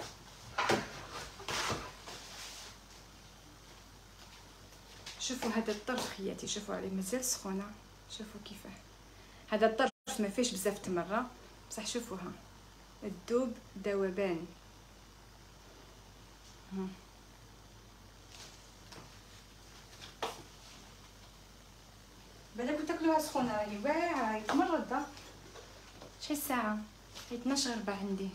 شوفوا هذا الطرف خياتي شوفوا عليه مازال سخونه. شوفوا كيفاه هذا الطرف ما فيش بزاف تمره بصح شوفوها الذوب ذوبان. بالك تاكلوها سخونه راهي واعره يتمرد. شحال الساعه؟ هي اثناش ربع عندي.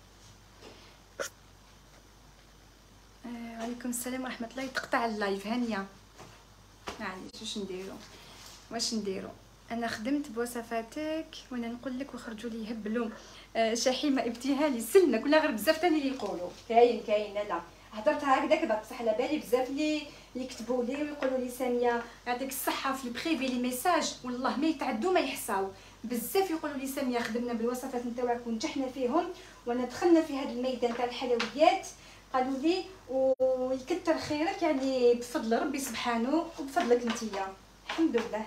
آه وعليكم السلام ورحمه الله. يتقطع اللايف هانيه معليش واش نديرو واش نديرو. انا خدمت بوصفاتك وانا نقول لك وخرجوا لي يهبلوا. آه شحيمه ابتهالي سلمك ولا غير بزاف ثاني اللي يقولوا كاين كاين. لا هضرتها هكذا كذا بصح على بالي بزاف اللي يكتبوا لي ويقولوا لي ساميه يعطيك الصحه في البريفي لي ميساج والله ما يتعدوا ما يحصاو. بزاف يقولوا لي ساميه خدمنا بالوصفات نتاعك ونجحنا فيهم وانا دخلنا في هذا الميدان تاع الحلويات. قالوا لي ويكثر خيرك يعني بفضل ربي سبحانه وبفضلك نتيا الحمد لله.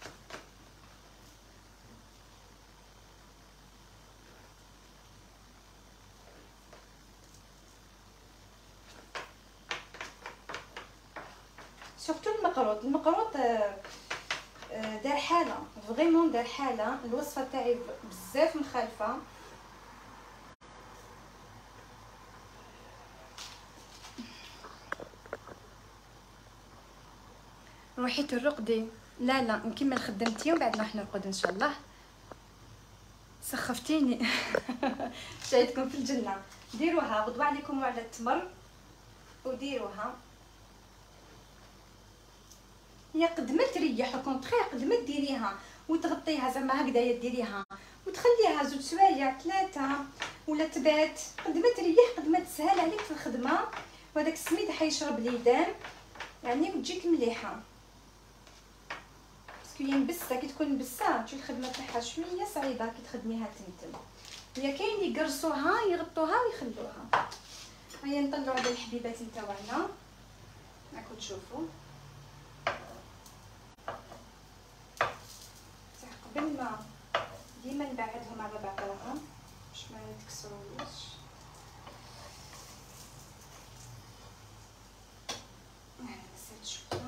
سورتو المقروط المقروط دار حاله فريمون دار حاله. الوصفه تاعي بزاف مخالفه. روحي ترقدي. لا لا نكمل خدمتي ومن بعد راح نرقد ان شاء الله. سخفتيني. شايتكم في الجنه. ديروها غدوه عليكم وعلى التمر وديروها. هي قد ما تريح وكونطخير قد ما ديريها وتغطيها زعما هكذايا ديريها وتخليها زوج سوايع ثلاثه ولا تبات، قد ما تريح قد ما تسهل عليك في الخدمه، وهذاك السميد حيشرب ليدام يعني وتجيك مليحه. باسكو هي مبسه، كي تكون مبسه تجي الخدمه تاعها شويه صعيبه كي تخدميها تمتم. هي كاين اللي يقرصوها يغطوها ويخلوها. هيا نطلعوا هاد الحبيبات نتاعنا راكم تشوفوا. قبل ما ديما نبعدهم على بعضهم باش ما يتكسروش. نزيد شويه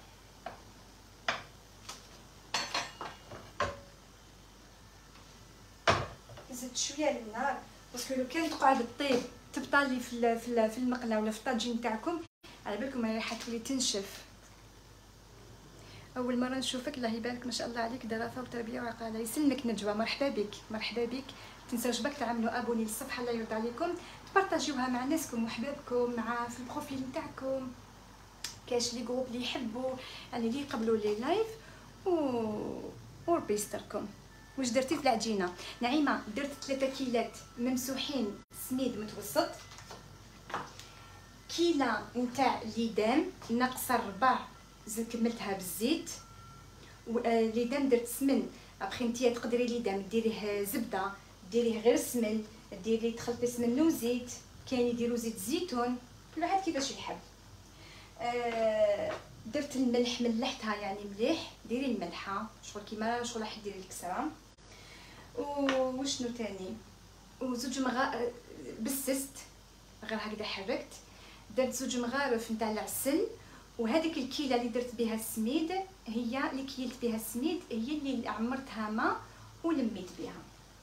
زدت شويه للنار باسكو لو كان تقعد طيب تبطالي في في المقله ولا في الطاجين تاعكم على بالكم رايحه تولي تنشف. اول مره نشوفك الله يبارك ما شاء الله عليك، دراسه وتربيه وعقاله. يسلمك نجوى، مرحبا بك مرحبا بك. تنساوش باك تعملوا ابوني للصفحه الله يرضى عليكم، تبارطاجيوها مع ناسكم وحبابكم مع في البروفيل نتاعكم. كاش لي جروب اللي يحبوا يعني اللي يقبلوا لي لايف و وربي يستركم. واش درتي في العجينه؟ نعيمه درت ثلاثة كيلات ممسوحين سميد متوسط، كيله نتاع ليدام ناقصه ربع زين كملتها بالزيت، ليدام درت سمن. ابخي نتيا تقدري ليدام ديريه زبده ديريه غير سمن، ديري تخلطي سمن وزيت، كاين يديروا زيت زيتون كل واحد كيفاش يحب. آه درت الملح ملحتها يعني مليح، ديري الملحه شغل كيما شغل راح ديري الكسره. وشنو تاني؟ وزوج مغا بسست غير هكذا حركت، درت زوج مغارف نتاع العسل. وهذيك الكيله اللي درت بها السميد هي اللي كيلت بها السميد هي اللي عمرتها ماء ولميت بها.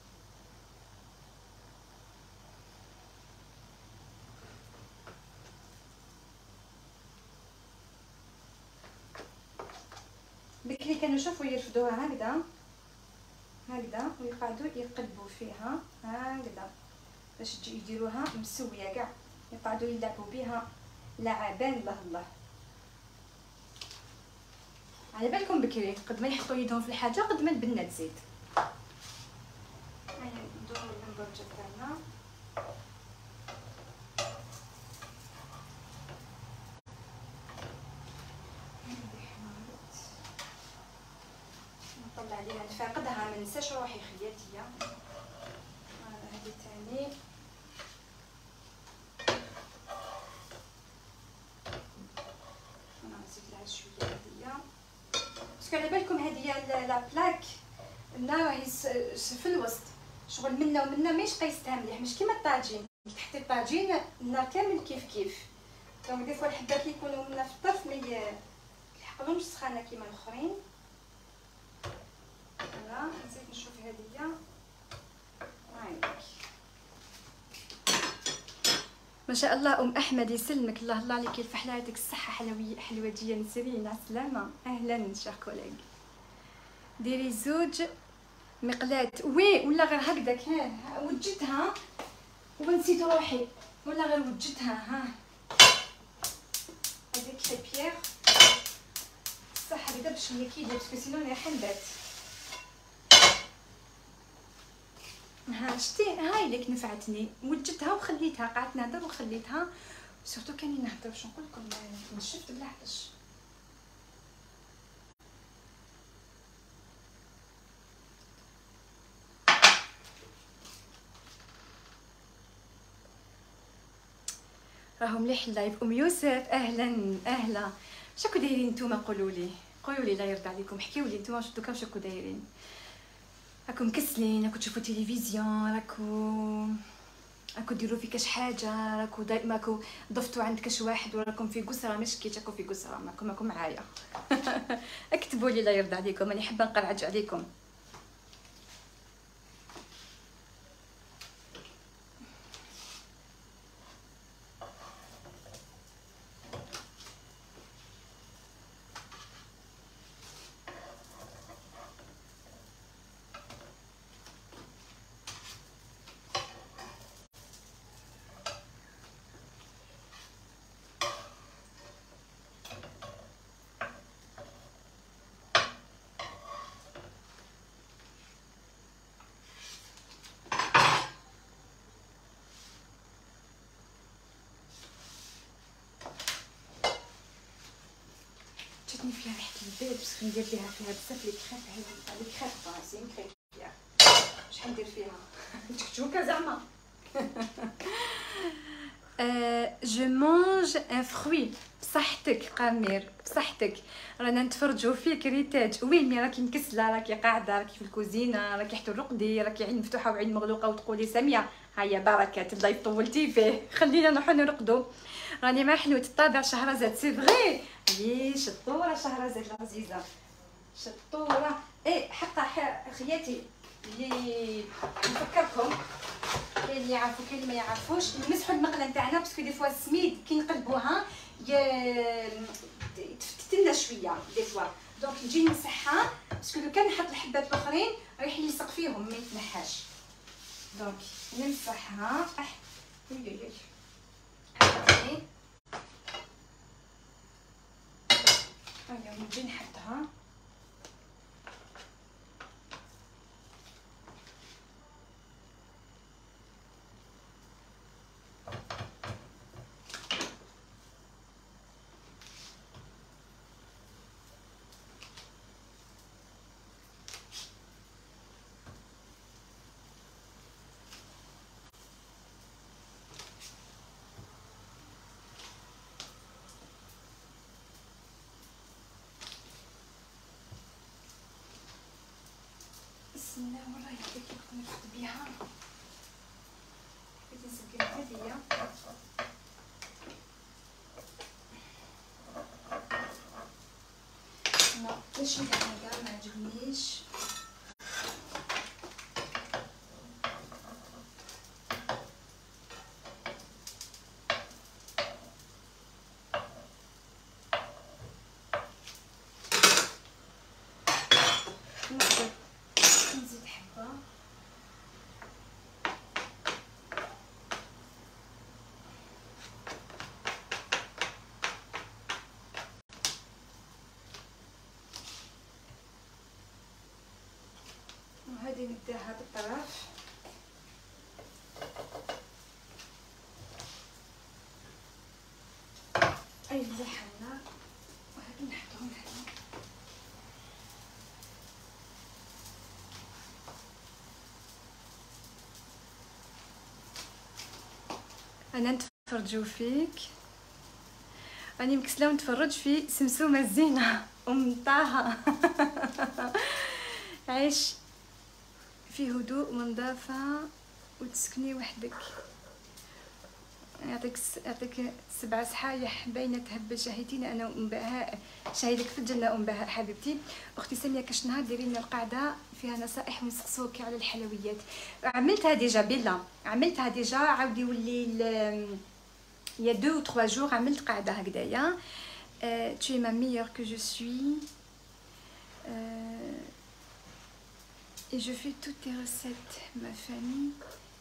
بكري كانوا شوفوا يرفدوها هكذا هكذا ويقعدوا يقلبوا فيها هكذا باش تجي يديروها مسويه كاع، يقعدوا يلعبوا بها لعبان الله الله. على بالكم بكري قد ما يحطوا يدهم في الحاجه قد ما البنه تزيد. هيا ندورو الهمبرجر تاعنا. نطلع عليها نفاقدها ما ننساش روحي خياتيه. هذه ثاني انا نزيد لها شويه هذه باسكو على بالكم هذه لا بلاك النار راهي في الوسط شغل منا ومنا ماهيش قيستها مليح، مش كيما الطاجين تحطي الطاجين النار كامل كيف كيف. دونك دي فوا الحبات اللي يكونوا منا في الطرف ما يحقلهمش سخانه كيما الاخرين. فوالا نزيد نشوف هذه هايك ما شاء الله. ام احمد يسلمك الله الله عليك، الفحله يعطيك الصحه حلويه حلوجيه نسرين على السلامه. اهلا شيخ كوليغ. ديري زوج مقلات وي ولا غير هكذاك ها وجدتها ونسيت روحي ولا غير وجدتها ها هذيك بيير صح هكذا بشويه كيده باسكو سينو رايحه نبات. ها شتي هاي اللي نفعتني وجدتها وخليتها قعدت نهضر وخليتها سورتو كاني نهضر باش نقول لكم نشفت بلا عطش. راهو مليح اللايف. ام يوسف اهلا اهلا شكو دايرين نتوما؟ قولوا لي قولوا لي لا يرضى عليكم، حكيوا لي نتوما واش دوكا شكو دايرين؟ راكم مكسلين؟ راكو تشوفوا تلفزيون؟ راكو راكو ديروا في كاش حاجه؟ راكو دايما راكو ضفتوا عند كاش واحد وراكم في قسره؟ مش كي تاكو في قسره ماكم ماكم معايا. اكتبوا لي لا يرضى عليكم، راني حابه نقرعج عليكم. باسكو ندير ليها فيها بزاف لي كريب. هذه لي كريب طاسي كريب فيها. شحال ندير فيها؟ تكتوكا زعما. جو مانج ان فروي. بصحتك قمير بصحتك. رانا نتفرجوا فيك ريتاج. وين مي راكي مكسله راكي قاعده راكي في الكوزينه راكي حتى الرقدي راكي عين مفتوحه وعين مغلوقه وتقولي ساميه هيا بركات الله يطولتي فيه خلينا نروحو نرقدوا. راني مع حلوه الطابع شهرزاد سي فغي. يي شطوره شهرزاد العزيزه شطوره. ايه حقا خياتي اللي نفكركم كاين اللي يعرفوا كاين اللي ما يعرفوش نمسحوا المقله نتاعنا باسكو دي فوا السميد كي نقلبوها تفتت لنا شويه دي فوا دونك نجي نمسحها باسكو لو كان نحط الحبات الاخرين رايح يلصق فيهم ما يتنحاش. دونك نمسحها اح وي وي هاي هيا نجي نحطها. لا والله يديك نقدر نخدم بيها بغيت نسكر هادية لا ماشي هذا ما عجبنيش. نزيد حبة وهذه نديها بالطرف. اي مليحة وهذه نحطهم هنا. انا نتفرجوا فيك راني مكسله ونتفرج في سمسومه الزينه ام طه. عيش في هدوء ونظافه وتسكني وحدك. يعطيك يعطيك سبع صحايح باينه تهبل شهيتينا انا وام بهاء. شهيدك في الجنه ام بهاء حبيبتي. اختي ساميه كاش نهار ديري لنا القاعده فيها نصائح ونسقسوك على الحلويات. عملتها ديجا بيلا عملتها ديجا عاودي ولي يا دو او تخوا جور عملت قاعده هكذايا. tu es ma meilleure que je suis euh, et je fais toutes tes recettes. Ma famille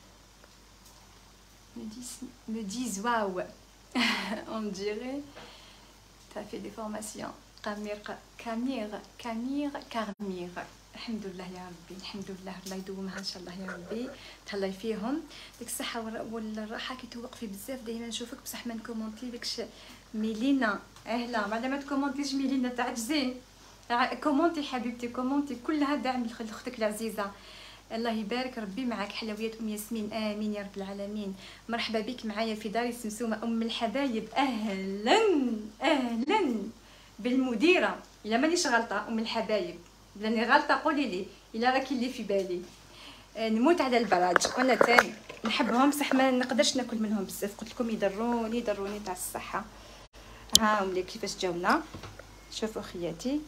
me disent me disent waouh. On dirait tu as fait des formations. كامير كامير كامير كامير الحمد لله يا ربي الحمد لله الله يدومها ان شاء الله يا ربي تهلاي فيهم. ديك الصحه والراحه كي توقفي بزاف دائما نشوفك بصح ما نكومونتي لكش ميلينا اهلا بعد ما تكومونتيش ميلينا تعجزين كومونتي حبيبتي كومونتي كلها دعم لاختك العزيزه. الله يبارك ربي معك حلويات ام ياسمين امين يا رب العالمين. مرحبا بك معايا في داري سمسومه ام الحبايب. اهلا اهلا بالمديره الا مانيش غلطه ام الحبايب لاني غلطه قولي لي الا راكي اللي في بالي. نموت على البراج وانا تاني نحبهم بصح ما نقدرش ناكل منهم بزاف قلت لكم يضروني يضروني تاع الصحه. ها هم كيفاش جاونا شوفوا خياتي.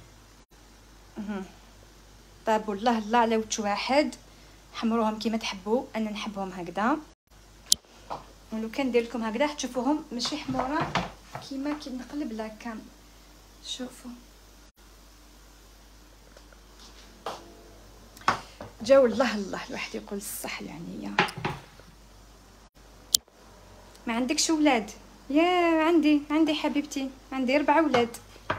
طاب والله الله على وجه واحد حمروهم كيما تحبوا انا نحبهم هكذا. ولو كان ندير لكم هكذا تشوفوهم ماشي حموره كيما كي نقلب لاكام. شوفوا جاو الله الله الواحد يقول الصح يعني. ما عندكش ولاد؟ يا عندي عندي حبيبتي عندي اربع ولاد.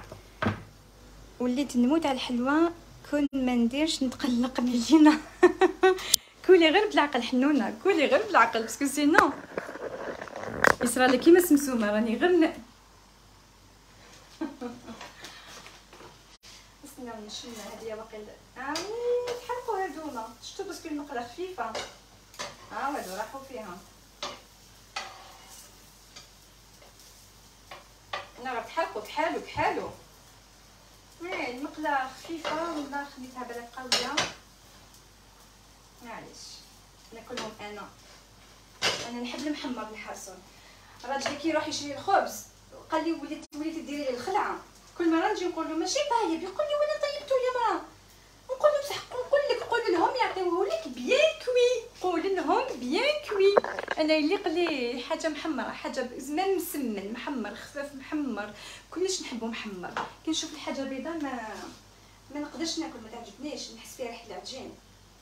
وليت نموت على الحلوى كون ما نديرش نتقلق ملينا. كولي غير بالعقل حنونه كولي غير بالعقل باسكو سينو يصرى لك كيما سمسومه راني غير ن... نستناو نشمها. هادي باقي امي تحرقوا هادوما، شفتوا باسكو المقله خفيفه. ها هادو راحوا فيها. انا راه تحرقوا كحالو كحالو. ايه المقله خفيفه ولا خليتها بالك قويه. معليش ناكلهم انا. انا نحب المحمر الحصل. راجلي كي يروح يشري الخبز قال لي وليت وليتي ديري لي الخلعه. كل مره نجي نقول له ماشي طايب، يقول لي وانا طيبته يا مرا. نقول له بصح نقول لك قول لهم يعطيوه لك بيان كوي، قول لهم بيان كوي. انا يليق لي حاجه محمره، حاجه زمان مسمن محمر، خفاف محمر، كلش نحبو محمر. كي نشوف الحاجه بيضاء ما ما نقدرش ناكل، ما تعجبنيش، نحس فيها ريحه العجين.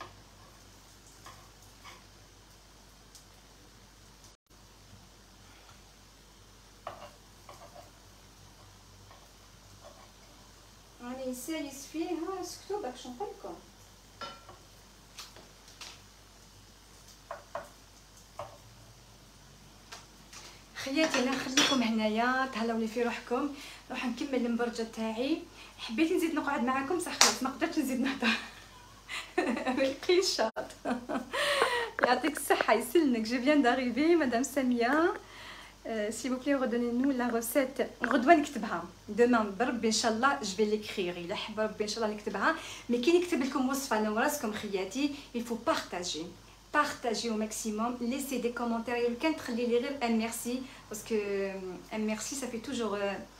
راني نسايس فيها. سكتوا باش نقول لكم. خياتي انا نخليكم هنايا تهلاو لي في روحكم. نروح نكمل المبرجه تاعي. حبيت نزيد نقعد معاكم بصح خلاص ما قدرتش نزيد نهضر. القيشاط. يعطيك الصحه يسلمك. جي فيان داريفي مدام ساميه. سي بو بلي غدوني نو لا روسيت. غدوه نكتبها دومان بربي ان شاء الله. جو في ليكريغ الا حب ربي ان شاء الله نكتبها. مي كي نكتب لكم وصفه انا وراسكم خياتي يفو بارطاجي بارطاجي au maximum. laissez des commentaires. يمكن كان تخلي لي غير ان ميرسي باسكو ان ميرسي ça fait toujours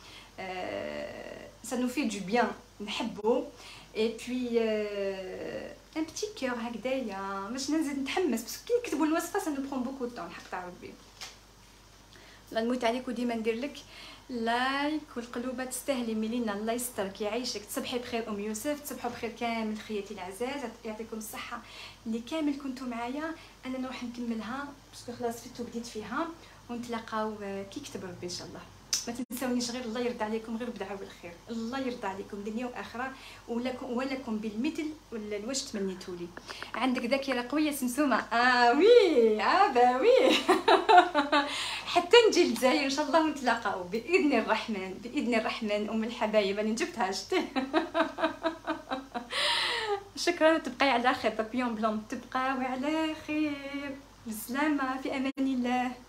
ça nous fait du bien نحبو. et puis un petit cœur هكذايا باش نزيد نتحمس باسكو كي نكتبوا الوصفه ça nous prend beaucoup de temps الحق تاع ربي. الله نموت عليك وديما ندير لك لايك والقلوبه تستاهلي ميلينا. الله يسترك يعيشك. تصبحي بخير ام يوسف. تصبحوا بخير كامل خياتي العزاز. يعطيكم الصحه اللي كامل كنتوا معايا. انا نروح نكملها باسكو خلاص فيتو بديت فيها. ونتلاقاو كي كتب ربي ان شاء الله. ما تنساونيش غير الله يرضى عليكم غير بدعوا بالخير. الله يرضى عليكم دنيا واخره ولكم ولكم بالمثل ولا واش تمنيتوا لي. عندك ذاكره قويه سمسومه. اه وي اه با وي. حتى نجي للجزائر ان شاء الله ونتلاقاو باذن الرحمن باذن الرحمن. ام الحبايب راني جبتها شتي. شكرا. تبقاي على خير. بابيون بلون تبقاو على خير. بالسلامه في امان الله.